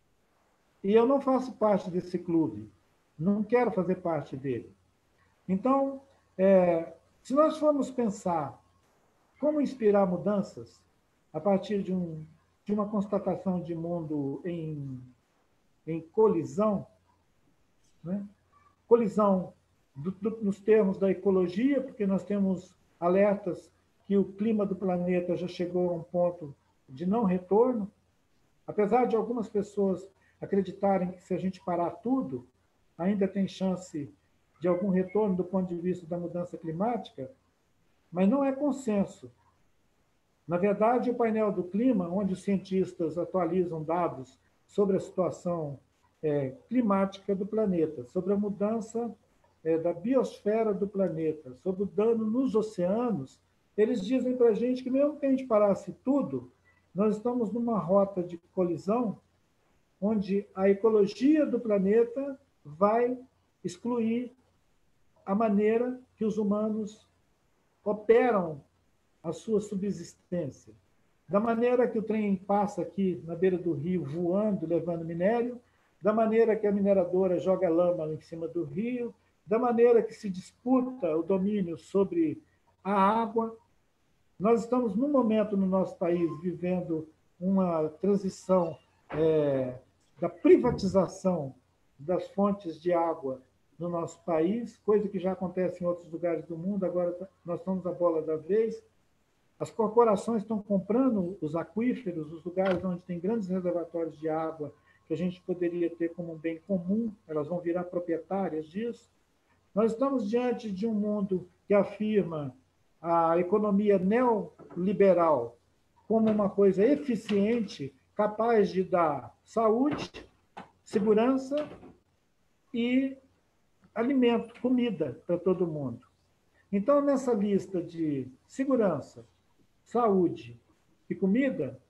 E eu não faço parte desse clube. Não quero fazer parte dele. Então, é, se nós formos pensar como inspirar mudanças a partir de, um, de uma constatação de mundo em, em colisão, né? Colisão do, do, nos termos da ecologia, porque nós temos alertas que o clima do planeta já chegou a um ponto de não retorno, apesar de algumas pessoas acreditarem que se a gente parar tudo, ainda tem chance de algum retorno do ponto de vista da mudança climática, mas não é consenso. Na verdade, o painel do clima, onde os cientistas atualizam dados sobre a situação é, climática do planeta, sobre a mudança é, da biosfera do planeta, sobre o dano nos oceanos, eles dizem para a gente que mesmo que a gente parasse tudo, nós estamos numa rota de colisão onde a ecologia do planeta vai excluir a maneira que os humanos operam a sua subsistência. Da maneira que o trem passa aqui na beira do rio voando, levando minério, da maneira que a mineradora joga lama em cima do rio, da maneira que se disputa o domínio sobre a água. Nós estamos, num momento no nosso país, vivendo uma transição é, da privatização das fontes de água no nosso país, coisa que já acontece em outros lugares do mundo, agora nós estamos à bola da vez. As corporações estão comprando os aquíferos, os lugares onde tem grandes reservatórios de água, que a gente poderia ter como um bem comum, elas vão virar proprietárias disso. Nós estamos diante de um mundo que afirma a economia neoliberal como uma coisa eficiente, capaz de dar saúde, segurança e alimento, comida para todo mundo. Então, nessa lista de segurança, saúde e comida,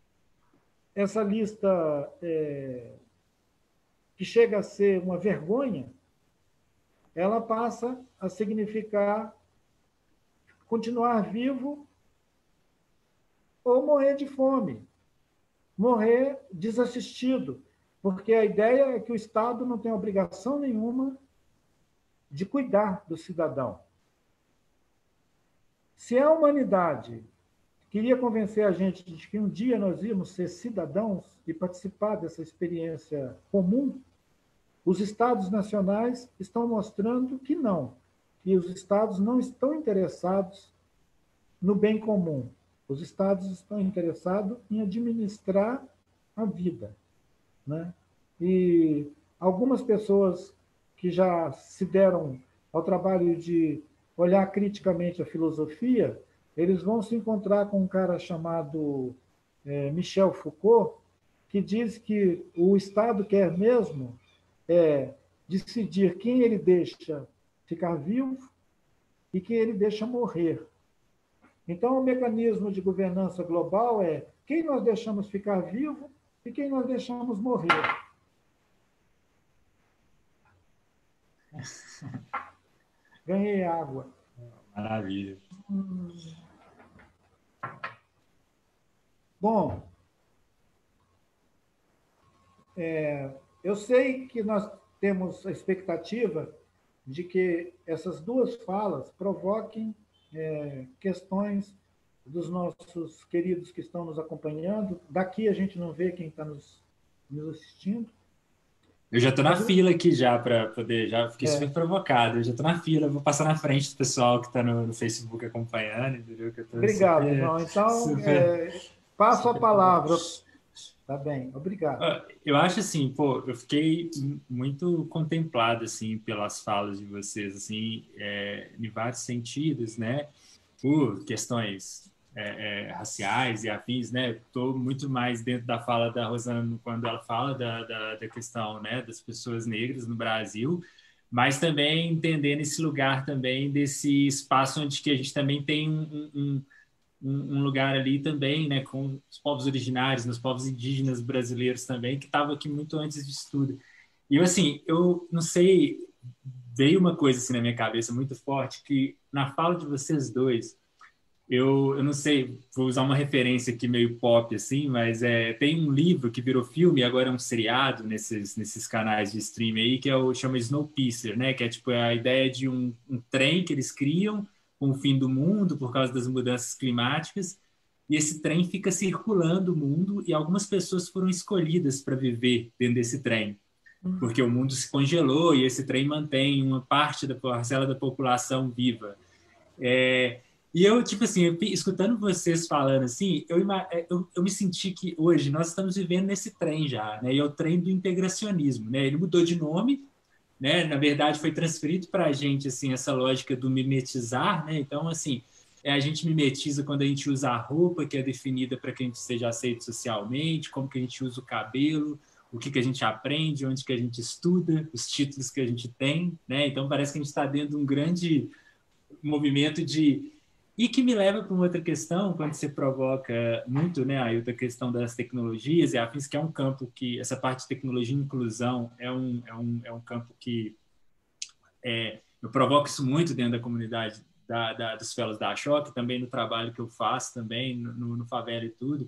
essa lista é, que chega a ser uma vergonha, ela passa a significar continuar vivo ou morrer de fome, morrer desassistido, porque a ideia é que o Estado não tem obrigação nenhuma de cuidar do cidadão. Se a humanidade queria convencer a gente de que um dia nós íamos ser cidadãos e participar dessa experiência comum, os Estados nacionais estão mostrando que não, que os Estados não estão interessados no bem comum. Os Estados estão interessados em administrar a vida, né? E algumas pessoas que já se deram ao trabalho de olhar criticamente a filosofia, eles vão se encontrar com um cara chamado é, Michel Foucault, que diz que o Estado quer mesmo é, decidir quem ele deixa ficar vivo e quem ele deixa morrer. Então, o mecanismo de governança global é quem nós deixamos ficar vivo e quem nós deixamos morrer. Ganhei água. Maravilha. Hum. Bom, é, eu sei que nós temos a expectativa de que essas duas falas provoquem é, questões dos nossos queridos que estão nos acompanhando. Daqui a gente não vê quem está nos, nos assistindo. Eu já estou na Mas, fila aqui já para poder, já fiquei É. super provocado. Eu já estou na fila, vou passar na frente do pessoal que está no, no Facebook acompanhando, entendeu? Que eu tô Obrigado, super, irmão. Então, super, é, passo a super palavra. Tá bem, obrigado. Ah, Eu acho assim, pô, eu fiquei muito contemplado assim pelas falas de vocês, assim, é, em vários sentidos, né? Por questões é, é, raciais e afins, né? Estou muito mais dentro da fala da Rosana quando ela fala da, da, da questão, né, das pessoas negras no Brasil, mas também entendendo esse lugar também desse espaço onde que a gente também tem um, um, um um lugar ali também, né, com os povos originários, nos povos indígenas brasileiros também, que estavam aqui muito antes disso tudo. E eu, assim, eu não sei, veio uma coisa assim na minha cabeça muito forte, que na fala de vocês dois, eu, eu não sei, vou usar uma referência aqui meio pop, assim, mas é, tem um livro que virou filme e agora é um seriado nesses, nesses canais de streaming aí, que é o chama Snowpiercer, né? Que é tipo a ideia de um, um trem que eles criam com o fim do mundo por causa das mudanças climáticas, e esse trem fica circulando o mundo e algumas pessoas foram escolhidas para viver dentro desse trem, porque o mundo se congelou e esse trem mantém uma parte da parcela da população viva. É, e eu, tipo assim, eu, escutando vocês falando assim, eu, eu, eu me senti que hoje nós estamos vivendo nesse trem já, né? E é o trem do integracionismo, né? Ele mudou de nome, né? Na verdade, foi transferido para a gente, assim, essa lógica do mimetizar, né? Então, assim, é, a gente mimetiza quando a gente usa a roupa que é definida para que a gente seja aceito socialmente, como que a gente usa o cabelo, o que, que a gente aprende, onde que a gente estuda, os títulos que a gente tem, né? Então, parece que a gente está dentro de um grande movimento de... E que me leva para uma outra questão, quando você provoca muito, né, a outra questão das tecnologias e afins, que é um campo que, essa parte de tecnologia e inclusão é um, é um, é um campo que é, eu provoco isso muito dentro da comunidade da, da, dos fellows da Choque, também no trabalho que eu faço, também no, no Favela e tudo,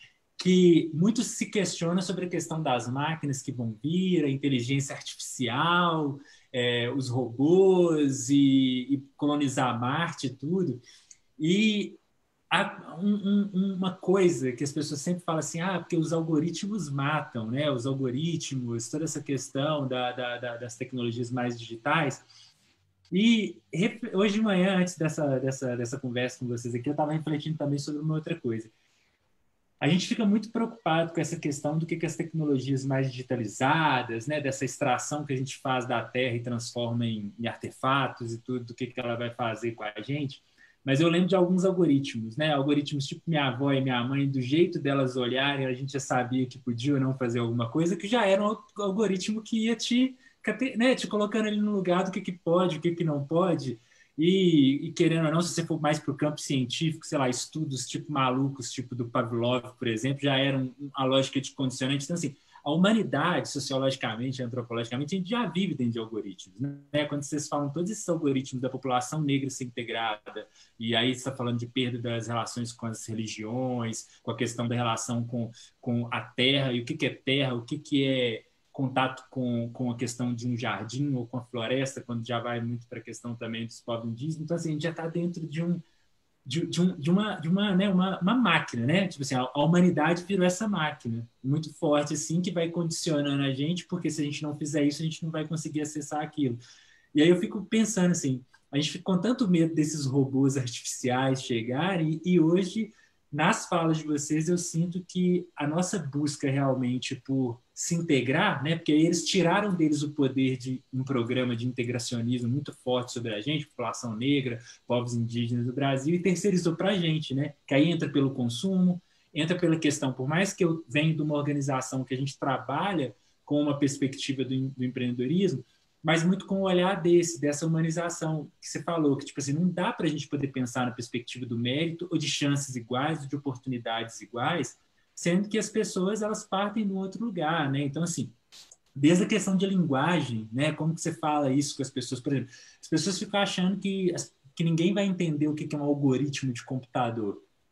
que muito se questiona sobre a questão das máquinas que vão vir, a inteligência artificial, é, os robôs e, e colonizar Marte e tudo. E há um, um, uma coisa que as pessoas sempre falam assim, ah, porque os algoritmos matam, né? Os algoritmos, toda essa questão da, da, da, das tecnologias mais digitais. E hoje de manhã, antes dessa, dessa, dessa conversa com vocês aqui, eu estava refletindo também sobre uma outra coisa. A gente fica muito preocupado com essa questão do que, que as tecnologias mais digitalizadas, né, dessa extração que a gente faz da Terra e transforma em, em artefatos e tudo, do que, que ela vai fazer com a gente. Mas eu lembro de alguns algoritmos, né? Algoritmos tipo minha avó e minha mãe, do jeito delas olharem, a gente já sabia que podia ou não fazer alguma coisa, que já era um algoritmo que ia te, né, te colocando ali no lugar do que, que pode, o que, que não pode. E, e querendo ou não, se você for mais para o campo científico, sei lá, estudos tipo malucos, tipo do Pavlov, por exemplo, já eram a lógica de condicionante. Então, assim, a humanidade, sociologicamente, antropologicamente, a gente já vive dentro de algoritmos, né? Quando vocês falam todos esses algoritmos da população negra ser integrada, e aí você está falando de perda das relações com as religiões, com a questão da relação com, com a terra, e o que, que é terra, o que, que é contato com, com a questão de um jardim ou com a floresta, quando já vai muito para a questão também dos povos indígenas. Então, assim, a gente já está dentro de um De, de, um, de, uma, de uma, né, uma, uma máquina, né? Tipo assim, a, a humanidade virou essa máquina muito forte, assim, que vai condicionando a gente, porque se a gente não fizer isso, a gente não vai conseguir acessar aquilo. E aí eu fico pensando assim, a gente fica com tanto medo desses robôs artificiais chegarem, e hoje, nas falas de vocês, eu sinto que a nossa busca realmente por se integrar, né? Porque aí eles tiraram deles o poder de um programa de integracionismo muito forte sobre a gente, população negra, povos indígenas do Brasil, e terceirizou para a gente, né? Que aí entra pelo consumo, entra pela questão, por mais que eu venha de uma organização que a gente trabalha com uma perspectiva do, do empreendedorismo, mas muito com o olhar desse, dessa humanização que você falou, que tipo assim, não dá para a gente poder pensar na perspectiva do mérito ou de chances iguais, de oportunidades iguais, sendo que as pessoas elas partem de um outro lugar, né? Então, assim, desde a questão de linguagem, né? Como que você fala isso com as pessoas? Por exemplo, as pessoas ficam achando que, que ninguém vai entender o que é um algoritmo de computador.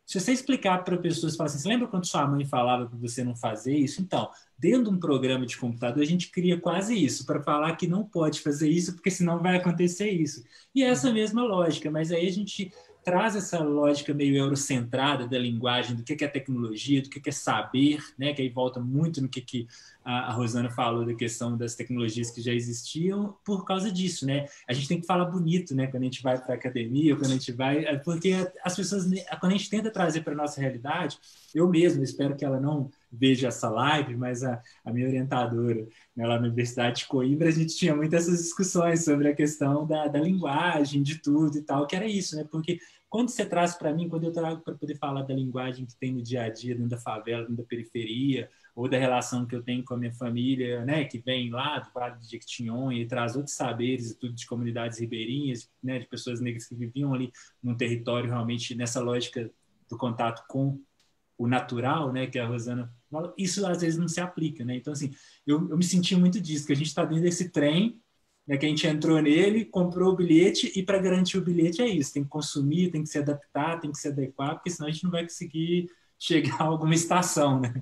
Se você explicar para pessoas, falar assim, você lembra quando sua mãe falava para você não fazer isso? Então, dentro de um programa de computador, a gente cria quase isso, para falar que não pode fazer isso, porque senão vai acontecer isso. E é essa mesma lógica, mas aí a gente traz essa lógica meio eurocentrada da linguagem, do que é tecnologia, do que é saber, né? Que aí volta muito no que, que a Rosana falou da questão das tecnologias que já existiam por causa disso, né? A gente tem que falar bonito, né? Quando a gente vai para a academia, quando a gente vai... Porque as pessoas, quando a gente tenta trazer para a nossa realidade, eu mesmo espero que ela não veja essa live, mas a, a minha orientadora, né, lá na Universidade de Coimbra, a gente tinha muitas essas discussões sobre a questão da, da linguagem, de tudo e tal, que era isso, né? Porque quando você traz para mim, quando eu trago para poder falar da linguagem que tem no dia a dia, dentro da favela, dentro da periferia, ou da relação que eu tenho com a minha família, né, que vem lá do Vale do Jequitinhonha e traz outros saberes e tudo de comunidades ribeirinhas, né, de pessoas negras que viviam ali num território realmente nessa lógica do contato com o natural, né, que a Rosana fala, isso às vezes não se aplica, né? Então, assim, eu, eu me senti muito disso, que a gente está dentro desse trem, né, que a gente entrou nele, comprou o bilhete e para garantir o bilhete é isso, tem que consumir, tem que se adaptar, tem que se adequar, porque senão a gente não vai conseguir chegar a alguma estação, né?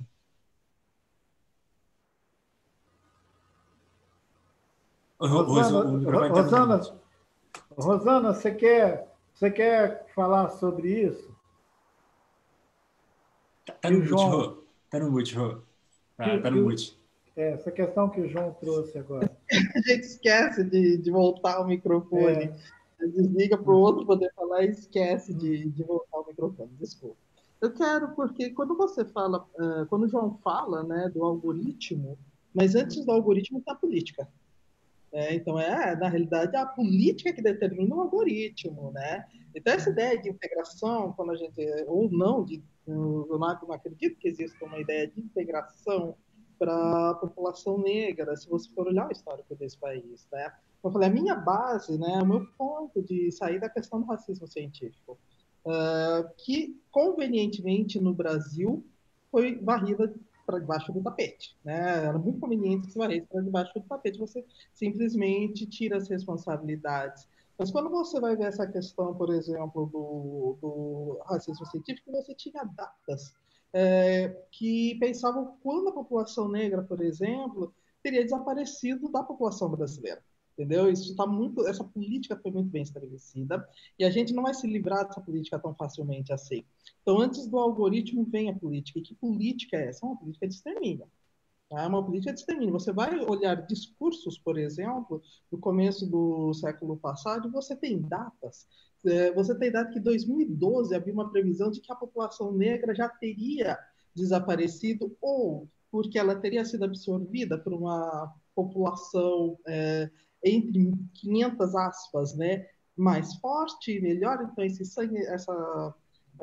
O, o, Rosana, o, o microfone tá Rosana, mutado. Rosana, você quer, você quer falar sobre isso? Tá, tá Que no o mute, João, Rô. Tá no mute, Rô. Tá, que, tá no que o- mute. é, essa questão que o João trouxe agora. A gente esquece de, de voltar o microfone. É, Desliga para o outro poder falar e esquece de, uhum. de voltar o microfone. Desculpa. Eu quero, porque quando você fala, uh, quando o João fala, né, do algoritmo, mas antes do algoritmo está a política. É, então, é, na realidade, a política que determina o algoritmo, né? Então, essa ideia de integração, quando a gente, ou não, de, eu não acredito que exista uma ideia de integração para a população negra, se você for olhar o histórico desse país, né? Como eu falei, a minha base, né, o meu ponto de sair da questão do racismo científico, uh, que, convenientemente, no Brasil, foi varrida para debaixo do tapete, né? Era muito conveniente que se varresse para debaixo do tapete, você simplesmente tira as responsabilidades. Mas quando você vai ver essa questão, por exemplo, do, do racismo científico, você tinha datas é, que pensavam quando a população negra, por exemplo, teria desaparecido da população brasileira. Entendeu? Isso está muito, essa política foi muito bem estabelecida e a gente não vai se livrar dessa política tão facilmente assim. Então, antes do algoritmo vem a política. E que política é essa? É uma política de extermínio. É uma política de extermínio. Você vai olhar discursos, por exemplo, do começo do século passado, e você tem datas. Você tem data que em dois mil e doze havia uma previsão de que a população negra já teria desaparecido ou porque ela teria sido absorvida por uma população é, entre quinhentas aspas, né, mais forte e melhor. Então, esse sangue, essa,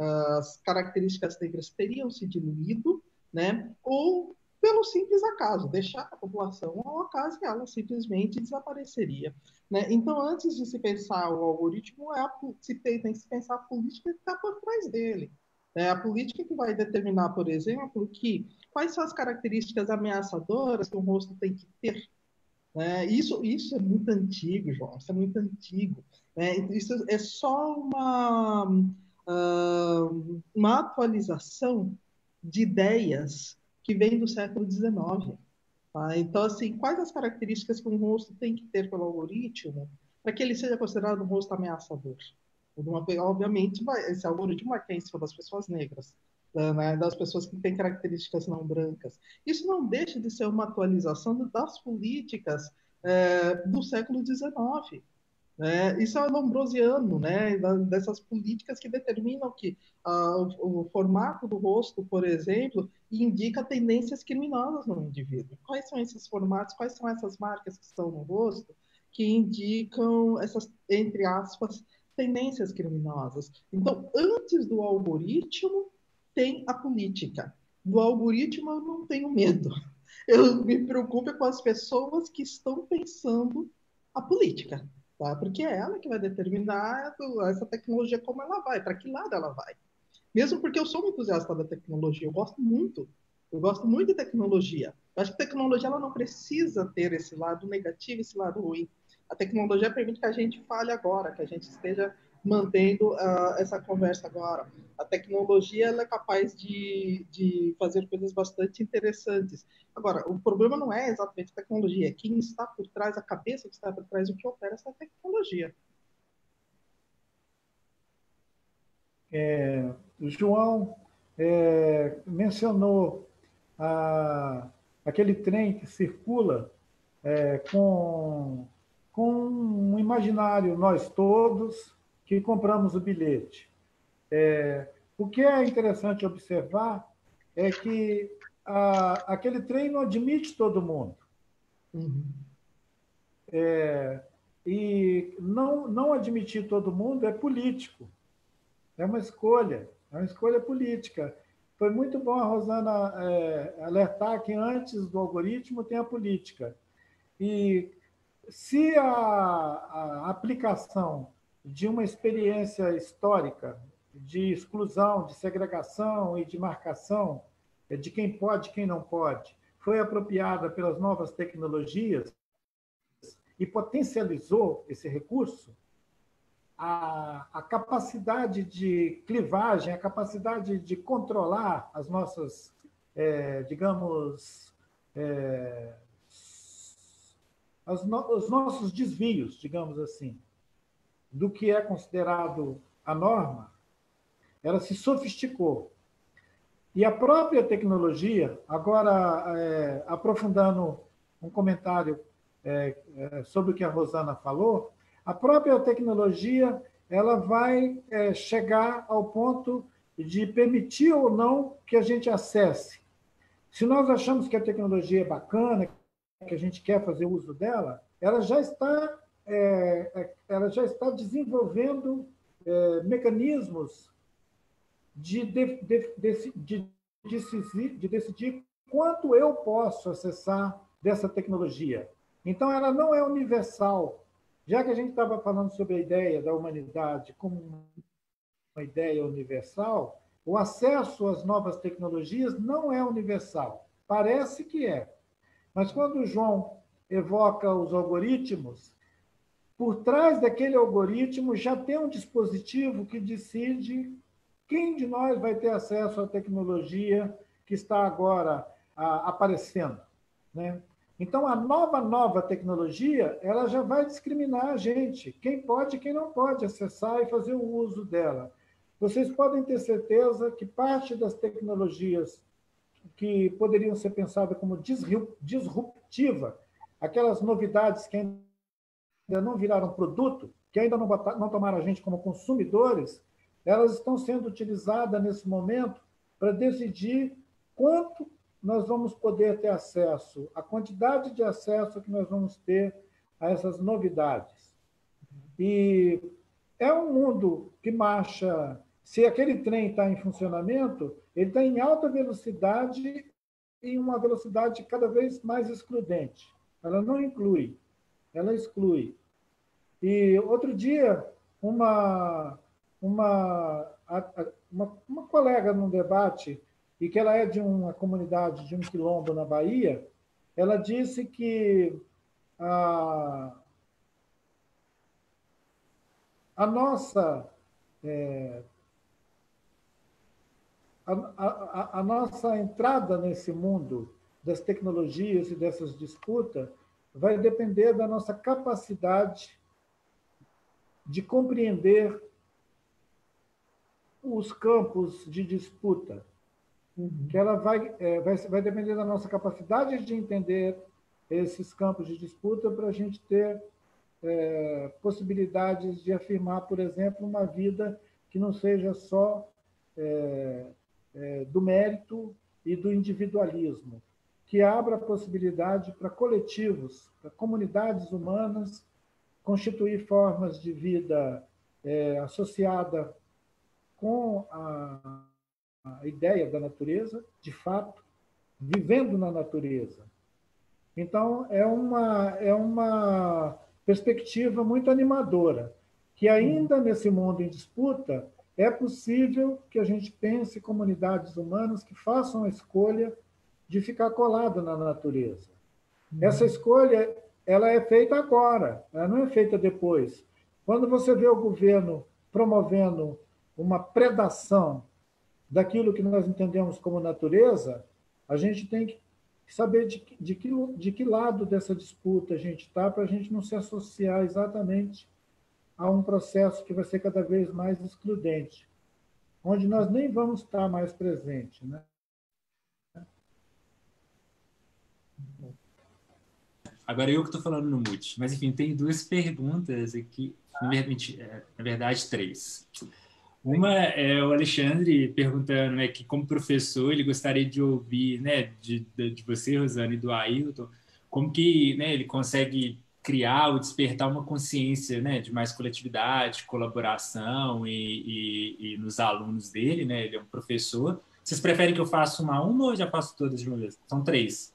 as características negras teriam se diluído, né, ou pelo simples acaso, deixar a população ao acaso e ela simplesmente desapareceria. Né? Então, antes de se pensar o algoritmo, é a, se tem, tem que se pensar a política que está por trás dele. É a política que vai determinar, por exemplo, que, quais são as características ameaçadoras que um rosto tem que ter. Né? Isso, isso é muito antigo, João, isso é muito antigo. Né? Isso é só uma, uh, uma atualização de ideias que vem do século dezenove. Tá? Então, assim, quais as características que um rosto tem que ter pelo algoritmo para que ele seja considerado um rosto ameaçador? Uma, obviamente, vai, esse algoritmo vai ter em cima das pessoas negras, né, das pessoas que têm características não brancas. Isso não deixa de ser uma atualização das políticas é, do século dezenove. É, isso é lombrosiano, né, dessas políticas que determinam que uh, o, o formato do rosto, por exemplo, indica tendências criminosas no indivíduo. Quais são esses formatos, quais são essas marcas que estão no rosto que indicam essas, entre aspas, tendências criminosas? Então, antes do algoritmo, tem a política. Do algoritmo, eu não tenho medo. Eu me preocupo com as pessoas que estão pensando a política. Tá? Porque é ela que vai determinar essa tecnologia como ela vai, para que lado ela vai. Mesmo porque eu sou um entusiasta da tecnologia, eu gosto muito, eu gosto muito de tecnologia. Eu acho que a tecnologia ela não precisa ter esse lado negativo, esse lado ruim. A tecnologia permite que a gente fale agora, que a gente esteja mantendo uh, essa conversa agora. A tecnologia ela é capaz de, de fazer coisas bastante interessantes. Agora, o problema não é exatamente a tecnologia, é quem está por trás, a cabeça que está por trás do que opera essa tecnologia. É, o João é, mencionou a, aquele trem que circula é, com, com um imaginário, nós todos, que compramos o bilhete. É, o que é interessante observar é que a, aquele trem não admite todo mundo. Uhum. É, e não, não admitir todo mundo é político. É uma escolha, é uma escolha política. Foi muito bom a Rosana é, alertar que antes do algoritmo tem a política. E se a, a aplicação de uma experiência histórica de exclusão, de segregação e de marcação de quem pode e quem não pode foi apropriada pelas novas tecnologias e potencializou esse recurso, A, a capacidade de clivagem, a capacidade de controlar as nossas, é, digamos, é, as no, os nossos desvios, digamos assim, do que é considerado a norma, ela se sofisticou. E a própria tecnologia, agora é, aprofundando um comentário é, é, sobre o que a Rosana falou, a própria tecnologia ela vai é, chegar ao ponto de permitir ou não que a gente acesse. Se nós achamos que a tecnologia é bacana, que a gente quer fazer uso dela, ela já está, é, ela já está desenvolvendo é, mecanismos de, de, de, de, de, decidir, de decidir quanto eu posso acessar dessa tecnologia. Então, ela não é universal. Já que a gente estava falando sobre a ideia da humanidade como uma ideia universal, o acesso às novas tecnologias não é universal. Parece que é. Mas quando o João evoca os algoritmos, por trás daquele algoritmo já tem um dispositivo que decide quem de nós vai ter acesso à tecnologia que está agora a, aparecendo, né? Então, a nova, nova tecnologia, ela já vai discriminar a gente, quem pode e quem não pode acessar e fazer o uso dela. Vocês podem ter certeza que parte das tecnologias que poderiam ser pensadas como disruptiva, aquelas novidades que ainda não viraram produto, que ainda não, botaram, não tomaram a gente como consumidores, elas estão sendo utilizadas nesse momento para decidir quanto nós vamos poder ter acesso, a quantidade de acesso que nós vamos ter a essas novidades. E é um mundo que marcha, se aquele trem está em funcionamento, ele está em alta velocidade e uma velocidade cada vez mais excludente. Ela não inclui, ela exclui. E outro dia, uma, uma, uma, uma colega num debate, e que ela é de uma comunidade, de um quilombo na Bahia, ela disse que a, a nossa é, a, a, a nossa entrada nesse mundo das tecnologias e dessas disputas vai depender da nossa capacidade de compreender os campos de disputa, uhum. que ela vai, é, vai, vai depender da nossa capacidade de entender esses campos de disputa para a gente ter é, possibilidades de afirmar, por exemplo, uma vida que não seja só é, é, do mérito e do individualismo, que abra a possibilidade para coletivos, para comunidades humanas, constituir formas de vida é, associada com a, a ideia da natureza, de fato, vivendo na natureza. Então, é uma, é uma perspectiva muito animadora, que ainda nesse mundo em disputa, é possível que a gente pense comunidades humanas que façam a escolha de ficar colado na natureza. Essa escolha ela é feita agora, ela não é feita depois. Quando você vê o governo promovendo uma predação daquilo que nós entendemos como natureza, a gente tem que saber de, de, que, de que lado dessa disputa a gente está, para a gente não se associar exatamente a um processo que vai ser cada vez mais excludente, onde nós nem vamos estar mais presentes, né? Agora eu que estou falando no mute, mas enfim, tem duas perguntas aqui, na verdade, na verdade três. Uma é o Alexandre perguntando, né, que como professor ele gostaria de ouvir, né, de, de, de você, Rosana, e do Ailton, como que, né, ele consegue criar ou despertar uma consciência, né, de mais coletividade, colaboração e, e, e nos alunos dele, né, ele é um professor. Vocês preferem que eu faça uma a uma ou já faço todas de uma vez? São três.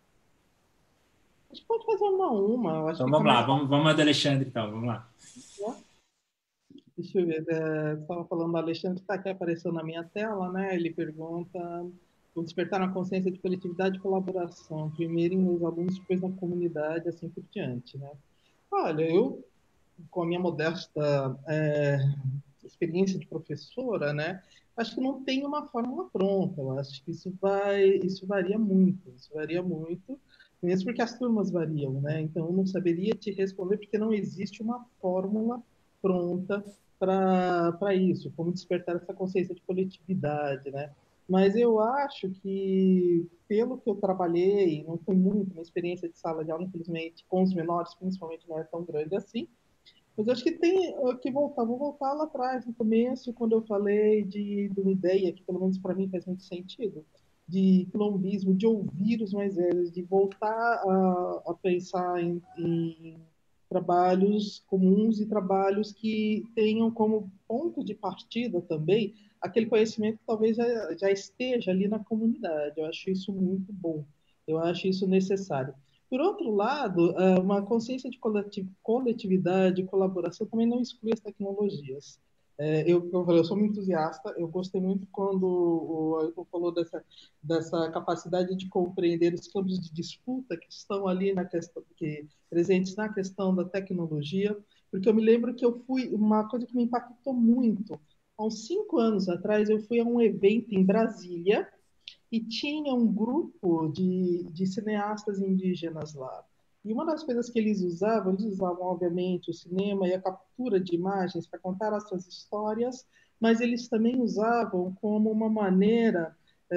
A gente pode fazer uma a uma. Eu acho Então que vamos lá, começa... vamos, vamos a do Alexandre então, vamos lá. Deixa eu ver, é, estava falando do Alexandre, que está aqui aparecendo na minha tela, né? Ele pergunta: como despertar na consciência de coletividade e colaboração, primeiro nos alunos, depois na comunidade, assim por diante, né? Olha, eu, com a minha modesta é, experiência de professora, né? Acho que não tem uma fórmula pronta. Eu acho que isso vai, isso varia muito, isso varia muito, mesmo porque as turmas variam, né? Então, eu não saberia te responder porque não existe uma fórmula pronta para isso, como despertar essa consciência de coletividade, né? Mas eu acho que, pelo que eu trabalhei, não foi muito, minha experiência de sala de aula, infelizmente, com os menores, principalmente, não é tão grande assim, mas acho que tem que voltar, vou voltar lá atrás, no começo, quando eu falei de, de uma ideia que, pelo menos para mim, faz muito sentido, de quilombismo, de ouvir os mais velhos, de voltar a, a pensar em, em trabalhos comuns e trabalhos que tenham como ponto de partida também aquele conhecimento que talvez já, já esteja ali na comunidade. Eu acho isso muito bom, eu acho isso necessário. Por outro lado, uma consciência de coletividade e colaboração também não exclui as tecnologias. Eu, eu, eu sou um entusiasta, eu gostei muito quando o Ailton falou dessa, dessa capacidade de compreender os campos de disputa que estão ali na questão, que, presentes na questão da tecnologia, porque eu me lembro que eu fui, uma coisa que me impactou muito, há uns cinco anos atrás, eu fui a um evento em Brasília, e tinha um grupo de, de cineastas indígenas lá. E uma das coisas que eles usavam, eles usavam, obviamente, o cinema e a captura de imagens para contar as suas histórias, mas eles também usavam como uma maneira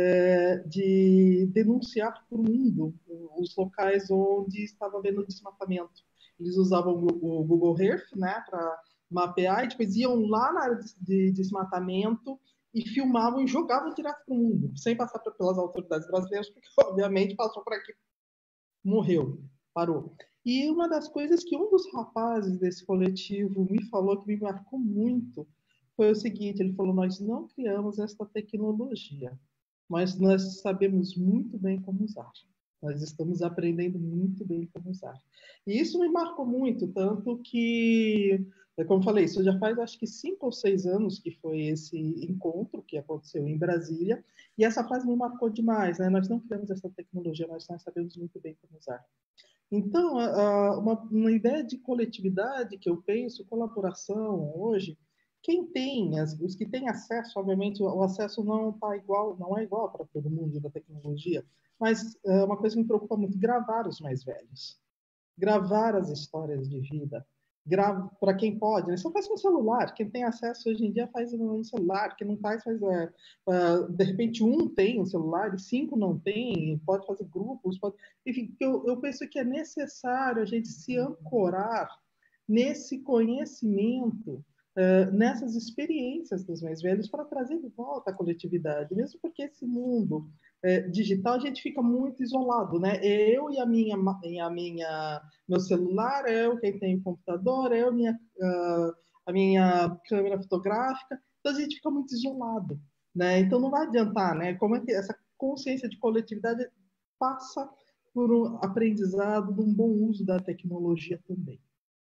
é, de denunciar para o mundo os locais onde estava havendo desmatamento. Eles usavam o Google Earth, né, para mapear, e depois iam lá na área de desmatamento e filmavam e jogavam direto para o mundo, sem passar pelas autoridades brasileiras, porque, obviamente, passou por aqui, morreu, parou. E uma das coisas que um dos rapazes desse coletivo me falou, que me marcou muito, foi o seguinte: ele falou, nós não criamos esta tecnologia, mas nós sabemos muito bem como usar. Nós estamos aprendendo muito bem como usar. E isso me marcou muito, tanto que, como falei, isso já faz acho que cinco ou seis anos que foi esse encontro que aconteceu em Brasília, e essa frase me marcou demais, né? Nós não criamos essa tecnologia, mas nós sabemos muito bem como usar. Então, uma, uma ideia de coletividade que eu penso, colaboração hoje, quem tem, os que têm acesso, obviamente, o acesso não tá igual, não é igual para todo mundo da tecnologia, mas é uma coisa que me preocupa muito: gravar os mais velhos, gravar as histórias de vida, para quem pode, né? Só faz com o celular. Quem tem acesso hoje em dia faz no celular, quem não faz, faz é, uh, de repente um tem um celular e cinco não tem, pode fazer grupos, pode... Enfim, eu, eu penso que é necessário a gente se ancorar nesse conhecimento, uh, nessas experiências dos mais velhos, para trazer de volta a coletividade, mesmo porque esse mundo é, digital, a gente fica muito isolado, né? Eu e a minha, a minha meu celular, eu quem tem computador, eu minha, uh, a minha câmera fotográfica, então a gente fica muito isolado, né? Então não vai adiantar, né? Como é que essa consciência de coletividade passa por um aprendizado de um bom uso da tecnologia também.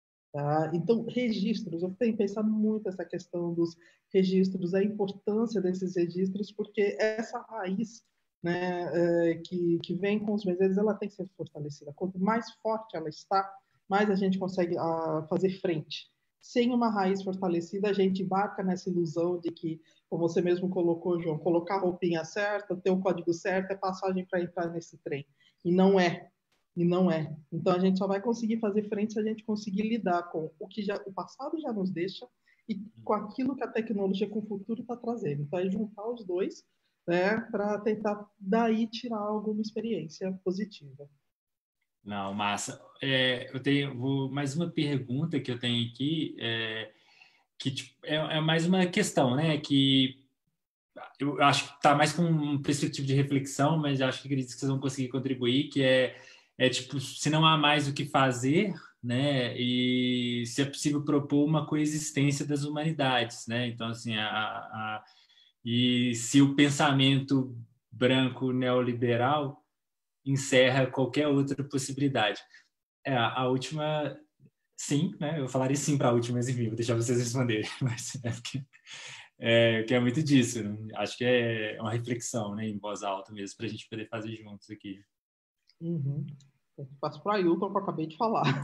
Tá? Então, registros, eu tenho pensado muito essa questão dos registros, a importância desses registros, porque essa raiz, né, é, que, que vem com os meses, ela tem que ser fortalecida. Quanto mais forte ela está, mais a gente consegue a, fazer frente sem uma raiz fortalecida, a gente embarca nessa ilusão de que, como você mesmo colocou, João, colocar a roupinha certa, ter o código certo, é passagem para entrar nesse trem. E não é. E não é. Então, a gente só vai conseguir fazer frente se a gente conseguir lidar com o que já, o passado já nos deixa e com aquilo que a tecnologia com o futuro está trazendo. Então, é juntar os dois, né, para tentar daí tirar alguma experiência positiva. Não, massa. É, eu tenho vou, mais uma pergunta que eu tenho aqui, é, que tipo, é, é mais uma questão, né? Que eu acho que está mais com um perspectiva de reflexão, mas acho que acredito que vocês vão conseguir contribuir, que é, é tipo, se não há mais o que fazer, né? E se é possível propor uma coexistência das humanidades, né? Então, assim, a, a, e se o pensamento branco neoliberal encerra qualquer outra possibilidade. É, a última, sim, né? Eu falaria sim para a última, mas enfim, vou deixar vocês responderem. Mas é porque é, que é muito disso. Né? Acho que é uma reflexão, né, em voz alta mesmo, para a gente poder fazer juntos aqui. Uhum. Eu passo para a Ailton, que eu acabei de falar.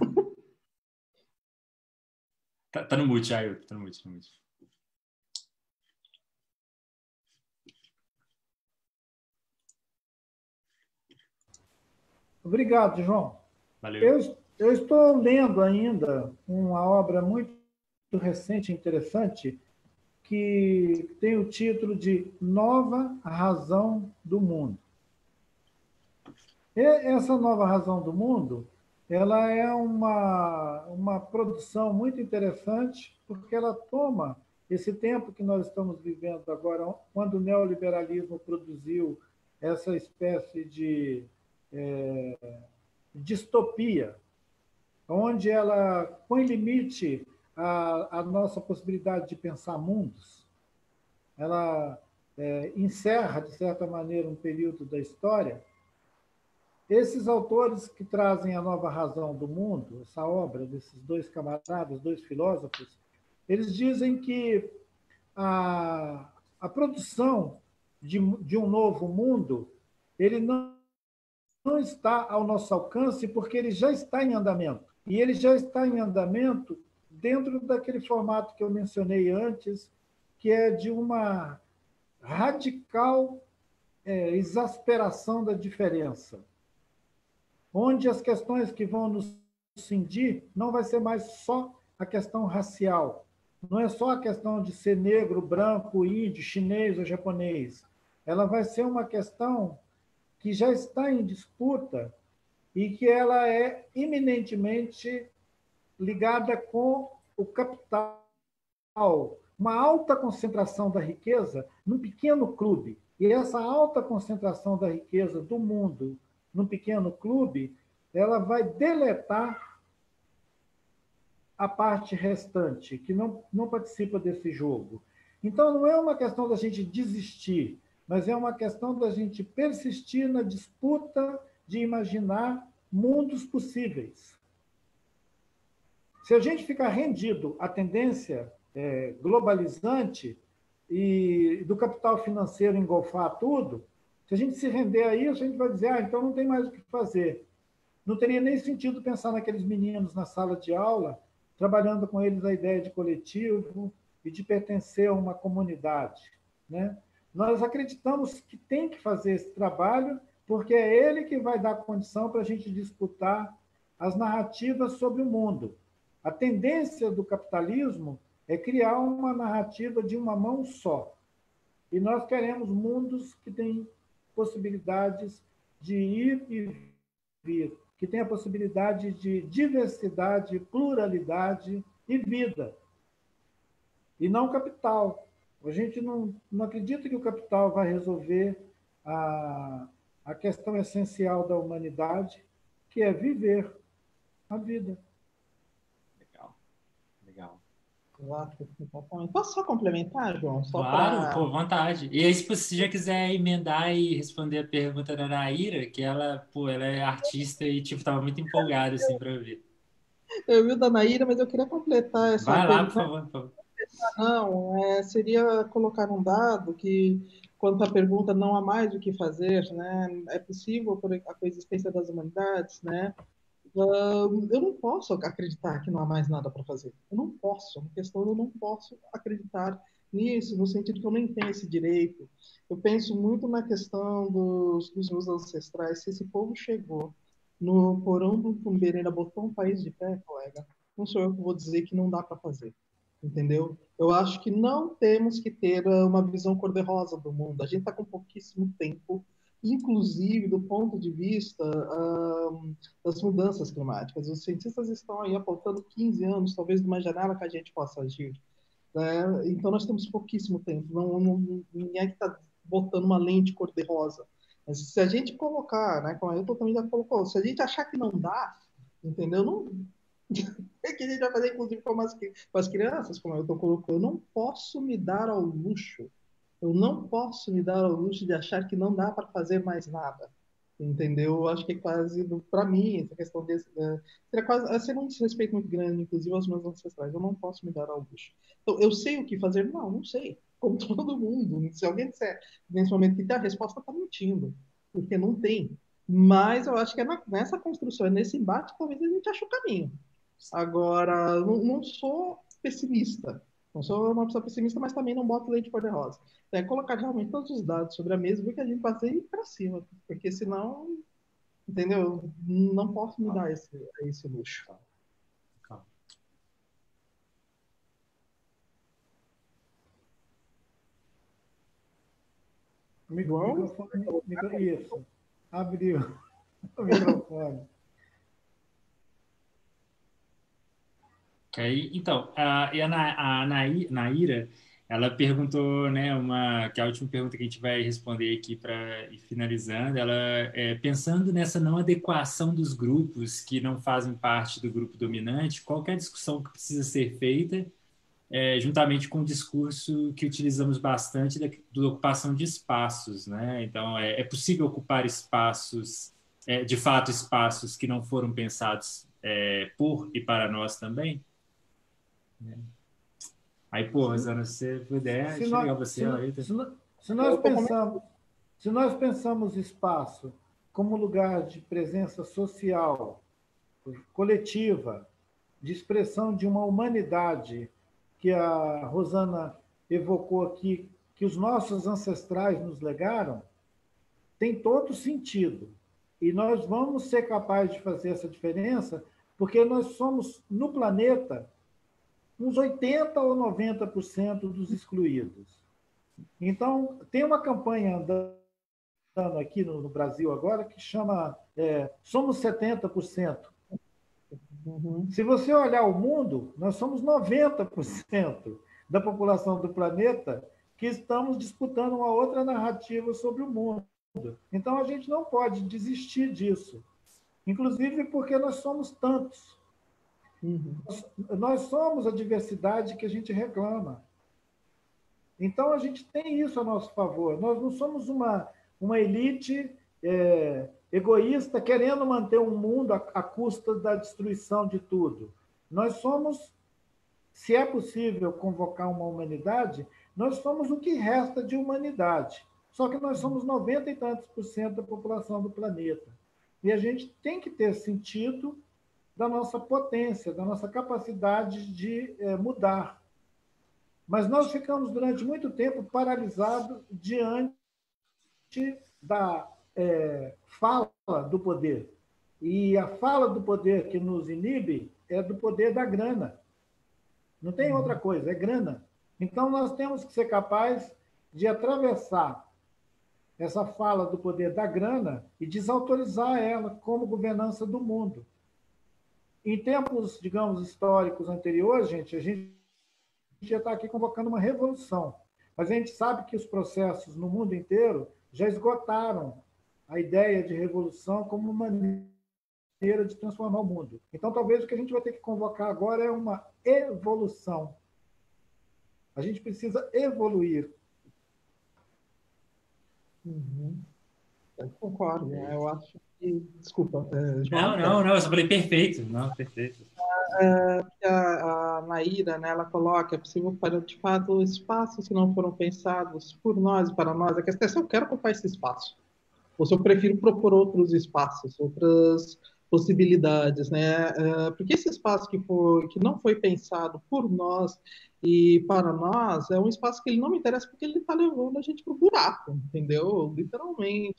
Tá, tá no mute, Ailton, tá no mute, tá no mute. Obrigado, João. Valeu. Eu, eu estou lendo ainda uma obra muito recente e interessante que tem o título de Nova Razão do Mundo. E essa Nova Razão do Mundo, ela é uma, uma produção muito interessante, porque ela toma esse tempo que nós estamos vivendo agora, quando o neoliberalismo produziu essa espécie de é, distopia, onde ela põe limite à, à nossa possibilidade de pensar mundos. Ela é, encerra, de certa maneira, um período da história. Esses autores que trazem a Nova Razão do Mundo, essa obra desses dois camaradas, dois filósofos, eles dizem que a, a produção de, de um novo mundo, ele não, não está ao nosso alcance porque ele já está em andamento. E ele já está em andamento dentro daquele formato que eu mencionei antes, que é de uma radical é, exasperação da diferença, onde as questões que vão nos cindir não vai ser mais só a questão racial, não é só a questão de ser negro, branco, índio, chinês ou japonês. Ela vai ser uma questão que já está em disputa e que ela é eminentemente ligada com o capital, uma alta concentração da riqueza num pequeno clube. E essa alta concentração da riqueza do mundo num pequeno clube, ela vai deletar a parte restante, que não, não participa desse jogo. Então, não é uma questão da gente desistir, mas é uma questão da gente persistir na disputa de imaginar mundos possíveis. Se a gente ficar rendido à tendência é, globalizante e do capital financeiro engolfar tudo, se a gente se render a isso, a gente vai dizer, ah, então não tem mais o que fazer. Não teria nem sentido pensar naqueles meninos na sala de aula, trabalhando com eles a ideia de coletivo e de pertencer a uma comunidade, né? Nós acreditamos que tem que fazer esse trabalho, porque é ele que vai dar condição para a gente disputar as narrativas sobre o mundo. A tendência do capitalismo é criar uma narrativa de uma mão só. E nós queremos mundos que têm possibilidades de ir e vir, que têm a possibilidade de diversidade, pluralidade e vida. E não capital. A gente não, não acredita que o capital vai resolver a, a questão essencial da humanidade, que é viver a vida. Legal. Exato. Posso só complementar, João? Só Claro, pra... pô, vontade. E aí, se você já quiser emendar e responder a pergunta da Naira, que ela, pô, ela é artista e, tipo, tava muito empolgada, assim, para ouvir. Eu vi o da Naira, mas eu queria completar essa Vai lá, por pergunta. favor, por favor. Não, é, seria colocar um dado que, quanto à pergunta não há mais o que fazer, né? É possível a coexistência das humanidades, né? Uh, eu não posso acreditar que não há mais nada para fazer. Eu não posso. Na questão, eu não posso acreditar nisso, no sentido que eu nem tenho esse direito. Eu penso muito na questão dos, dos meus ancestrais. Se esse povo chegou no porão do Tumbeira e ainda botou um país de pé, colega, não sou eu que vou dizer que não dá para fazer. Entendeu? Eu acho que não temos que ter uma visão cor-de-rosa do mundo. A gente está com pouquíssimo tempo, inclusive do ponto de vista um, das mudanças climáticas. Os cientistas estão aí apontando quinze anos, talvez, de uma janela que a gente possa agir. Né? Então, nós temos pouquíssimo tempo. Não, não, ninguém é que está botando uma lente cor-de-rosa. Mas se a gente colocar, né, como a Ailton também já colocou, se a gente achar que não dá, entendeu? Não... É que a gente vai fazer, inclusive, com as, com as crianças, como eu estou colocando. Eu não posso me dar ao luxo, eu não posso me dar ao luxo de achar que não dá para fazer mais nada. Entendeu? Eu acho que é quase, para mim, essa questão desse. É, seria quase, é ser um desrespeito muito grande, inclusive aos meus ancestrais. Eu não posso me dar ao luxo. Então, eu sei o que fazer? Não, não sei. Como todo mundo. Se alguém disser nesse momento que tem a resposta, está mentindo. Porque não tem. Mas eu acho que é na, nessa construção, nesse embate, talvez a gente ache o caminho. Agora, não, não sou pessimista. Não sou uma pessoa pessimista, mas também não boto leite cor-de-rosa. É colocar realmente todos os dados sobre a mesa, ver que a gente vai ir para cima. Porque senão, entendeu? Não posso me dar esse, esse luxo. Microfone, micro, isso. Abriu o microfone. Okay. Então, a, e a, Na, a Naira, ela perguntou, né, uma, que é a última pergunta que a gente vai responder aqui para ir finalizando, ela, é, pensando nessa não adequação dos grupos que não fazem parte do grupo dominante, qual que é a discussão que precisa ser feita, é, juntamente com o discurso que utilizamos bastante da, da ocupação de espaços, né? Então, é, é possível ocupar espaços, é, de fato, espaços que não foram pensados é, por e para nós também? Aí, pô, Rosana, se você puder, se deixa eu ligar nós, você. se, Aí, se, se, nós pensamos, se nós pensamos espaço como lugar de presença social, coletiva, de expressão de uma humanidade que a Rosana evocou aqui, que os nossos ancestrais nos legaram, tem todo sentido. E nós vamos ser capazes de fazer essa diferença porque nós somos, no planeta, uns oitenta por cento ou noventa por cento dos excluídos. Então, tem uma campanha andando aqui no, no Brasil agora que chama é, Somos setenta por cento. Uhum. Se você olhar o mundo, nós somos noventa por cento da população do planeta que estamos disputando uma outra narrativa sobre o mundo. Então, a gente não pode desistir disso, inclusive porque nós somos tantos. Uhum. Nós somos a diversidade que a gente reclama. Então, a gente tem isso a nosso favor. Nós não somos uma, uma elite é, egoísta querendo manter um mundo à, à custa da destruição de tudo. Nós somos, se é possível convocar uma humanidade, nós somos o que resta de humanidade. Só que nós somos noventa e tantos por cento da população do planeta. E a gente tem que ter sentido da nossa potência, da nossa capacidade de é, mudar. Mas nós ficamos durante muito tempo paralisados diante da é, fala do poder. E a fala do poder que nos inibe é do poder da grana. Não tem outra coisa, é grana. Então, nós temos que ser capazes de atravessar essa fala do poder da grana e desautorizar ela como governança do mundo. Em tempos, digamos, históricos anteriores, gente, a gente já está aqui convocando uma revolução. Mas a gente sabe que os processos no mundo inteiro já esgotaram a ideia de revolução como uma maneira de transformar o mundo. Então, talvez o que a gente vai ter que convocar agora é uma evolução. A gente precisa evoluir. Uhum. Eu concordo, né? Eu acho que... Desculpa. É, João, não, não, não, eu só falei perfeito. Não, perfeito. É, a, a Naira, né, ela coloca, é possível para, de fato, espaços que não foram pensados por nós e para nós. A questão é se eu quero ocupar esse espaço, ou se eu prefiro propor outros espaços, outras possibilidades, né? Uh, porque esse espaço que, foi, que não foi pensado por nós e para nós é um espaço que ele não me interessa porque ele está levando a gente para o buraco, entendeu? Literalmente.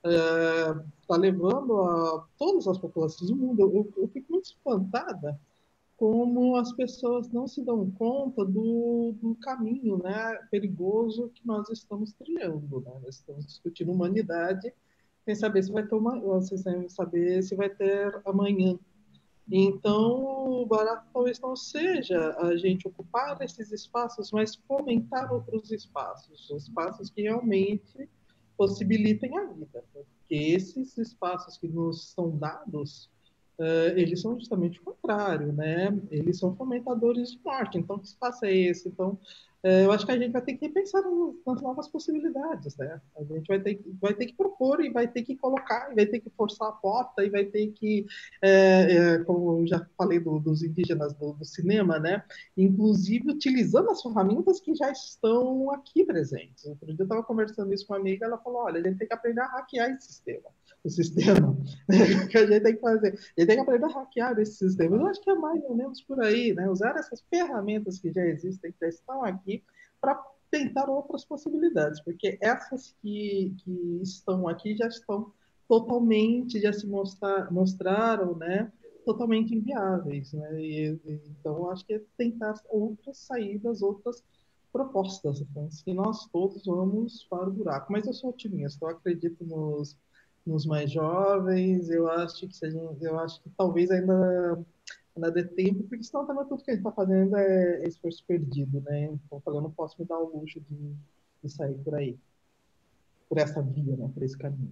Está uh, levando a todas as populações do mundo. Eu, eu fico muito espantada como as pessoas não se dão conta do, do caminho, né, perigoso que nós estamos trilhando, né? Nós estamos discutindo humanidade sem saber se vai ter uma, sem saber se vai ter amanhã. Então, o barato talvez não seja a gente ocupar esses espaços, mas fomentar outros espaços, espaços que realmente possibilitem a vida, porque esses espaços que nos são dados, Uh, eles são justamente o contrário, né? Eles são fomentadores de morte. Então, que espaço é esse? Então, uh, eu acho que a gente vai ter que pensar nas novas possibilidades, né? A gente vai ter, vai ter que propor e vai ter que colocar, e vai ter que forçar a porta, e vai ter que, é, é, como eu já falei do, dos indígenas do, do cinema, né? Inclusive utilizando as ferramentas que já estão aqui presentes. Outro dia eu estava conversando isso com uma amiga, ela falou, olha, a gente tem que aprender a hackear esse sistema. O sistema que a gente tem que fazer. A gente tem que aprender a hackear esse sistema. Eu acho que é mais ou menos por aí, né? Usar essas ferramentas que já existem, que já estão aqui, para tentar outras possibilidades, porque essas que, que estão aqui já estão totalmente, já se mostrar, mostraram, né? Totalmente inviáveis, né? E, então, eu acho que é tentar outras saídas, outras propostas, então, se nós todos vamos para o buraco. Mas eu sou otimista, eu acredito nos nos mais jovens, eu acho que se a gente, eu acho que talvez ainda, ainda dê tempo, porque senão também tudo que a gente está fazendo é esforço perdido, né? Então, eu não posso me dar o luxo de, de sair por aí, por essa via, né? Por esse caminho.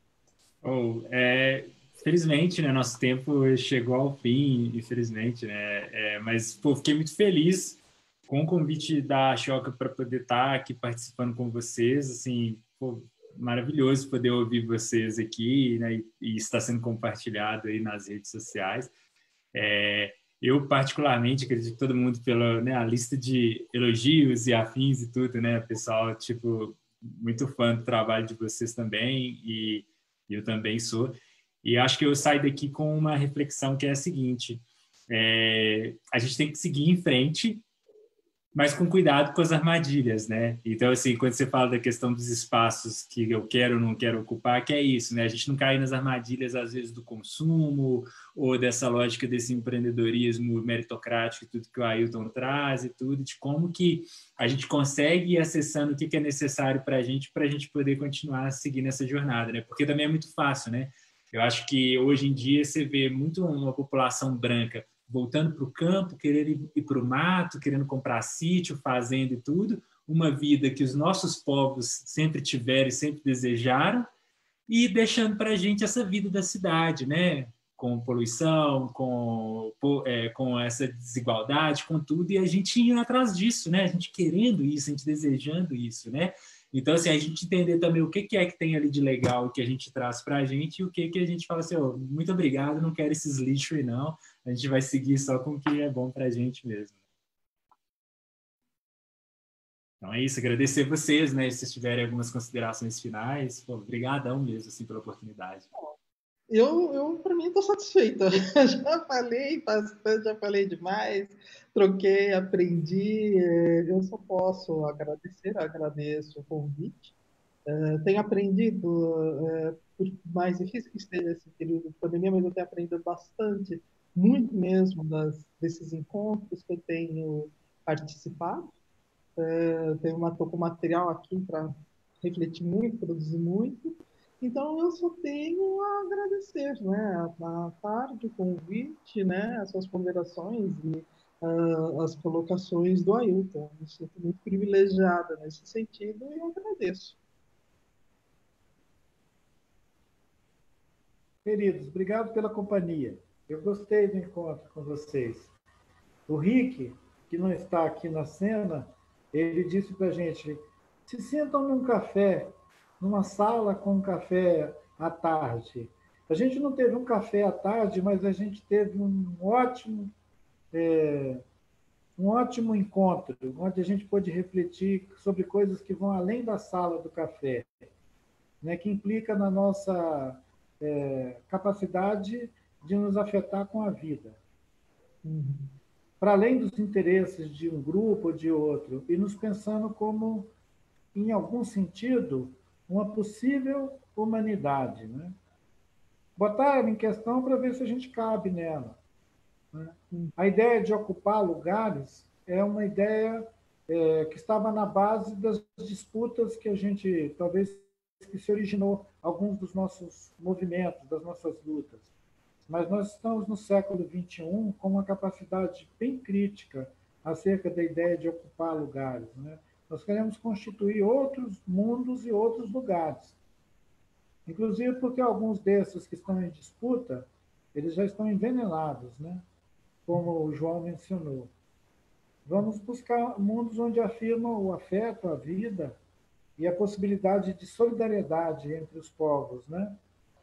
Oh, é, felizmente, né? Nosso tempo chegou ao fim, infelizmente, né? É, mas, pô, fiquei muito feliz com o convite da Choca para poder estar aqui participando com vocês, assim, pô, maravilhoso poder ouvir vocês aqui, né, e, e está sendo compartilhado aí nas redes sociais. É, eu, particularmente, acredito que todo mundo, pela, né, a lista de elogios e afins e tudo, né, pessoal, tipo, muito fã do trabalho de vocês também, e, e eu também sou. E acho que eu saio daqui com uma reflexão que é a seguinte, é, a gente tem que seguir em frente, mas com cuidado com as armadilhas, né? Então, assim, quando você fala da questão dos espaços que eu quero ou não quero ocupar, que é isso, né? A gente não cai nas armadilhas, às vezes, do consumo ou dessa lógica desse empreendedorismo meritocrático e tudo que o Ailton traz e tudo, de como que a gente consegue ir acessando o que é necessário para a gente, para a gente poder continuar seguindo essa jornada, né? Porque também é muito fácil, né? Eu acho que hoje em dia você vê muito uma população branca voltando para o campo, querendo ir para o mato, querendo comprar sítio, fazenda e tudo, uma vida que os nossos povos sempre tiveram e sempre desejaram, e deixando para a gente essa vida da cidade, né? Com poluição, com, é, com essa desigualdade, com tudo, e a gente indo atrás disso, né? A gente querendo isso, a gente desejando isso, né? Então, assim, a gente entender também o que é que tem ali de legal que a gente traz para a gente e o que que a gente fala assim, oh, muito obrigado, não quero esses lixos aí não, a gente vai seguir só com o que é bom para a gente mesmo. Então é isso, agradecer vocês, né, se tiverem algumas considerações finais, pô, obrigadão mesmo, assim, pela oportunidade. Eu, eu para mim, estou satisfeita. Já falei bastante, já falei demais, troquei, aprendi. Eu só posso agradecer, agradeço o convite. Uh, tenho aprendido, uh, por mais difícil que esteja esse período de pandemia, mas eu tenho aprendido bastante, muito mesmo, das, desses encontros que eu tenho participado. Uh, tenho uma, tô com material aqui para refletir muito, produzir muito. Então, eu só tenho a agradecer, né, a tarde, o convite, né, as suas ponderações e uh, as colocações do Ailton. Me sinto muito privilegiada nesse sentido e agradeço. Queridos, obrigado pela companhia. Eu gostei do encontro com vocês. O Rick, que não está aqui na cena, ele disse para a gente, se sentam num café, numa sala com um café à tarde. A gente não teve um café à tarde, mas a gente teve um ótimo, é, um ótimo encontro, onde a gente pôde refletir sobre coisas que vão além da sala do café, né, que implica na nossa é, capacidade de nos afetar com a vida. Uhum. Para além dos interesses de um grupo ou de outro, e nos pensando como, em algum sentido, uma possível humanidade, né? Botar ela em questão para ver se a gente cabe nela, né? A ideia de ocupar lugares é uma ideia é, que estava na base das disputas que a gente, talvez, que se originou alguns dos nossos movimentos, das nossas lutas. Mas nós estamos no século vinte e um com uma capacidade bem crítica acerca da ideia de ocupar lugares, né? Nós queremos constituir outros mundos e outros lugares. Inclusive porque alguns desses que estão em disputa, eles já estão envenenados, né? Como o João mencionou. Vamos buscar mundos onde afirmam o afeto, a vida e a possibilidade de solidariedade entre os povos, né?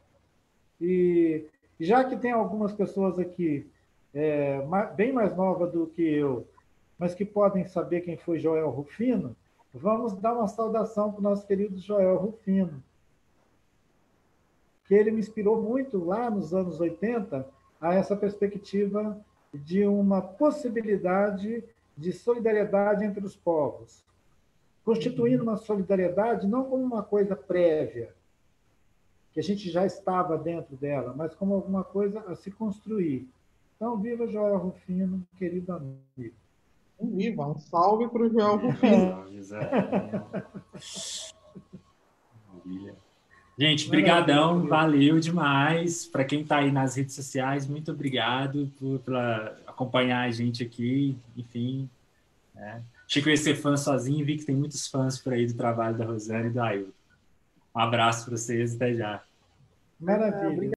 E já que tem algumas pessoas aqui é, bem mais novas do que eu, mas que podem saber quem foi Joel Rufino, vamos dar uma saudação para o nosso querido Joel Rufino, que ele me inspirou muito lá nos anos oitenta a essa perspectiva de uma possibilidade de solidariedade entre os povos, constituindo uma solidariedade não como uma coisa prévia, que a gente já estava dentro dela, mas como alguma coisa a se construir. Então, viva Joel Rufino, querido amigo. Viva, um salve para o Joel Rufino. Gente, brigadão, valeu demais. Para quem está aí nas redes sociais, muito obrigado por, por acompanhar a gente aqui. Enfim, né? Achei que eu ia ser fã sozinho, vi que tem muitos fãs por aí do trabalho da Rosane e do Ailton. Um abraço para vocês, até já. Maravilha.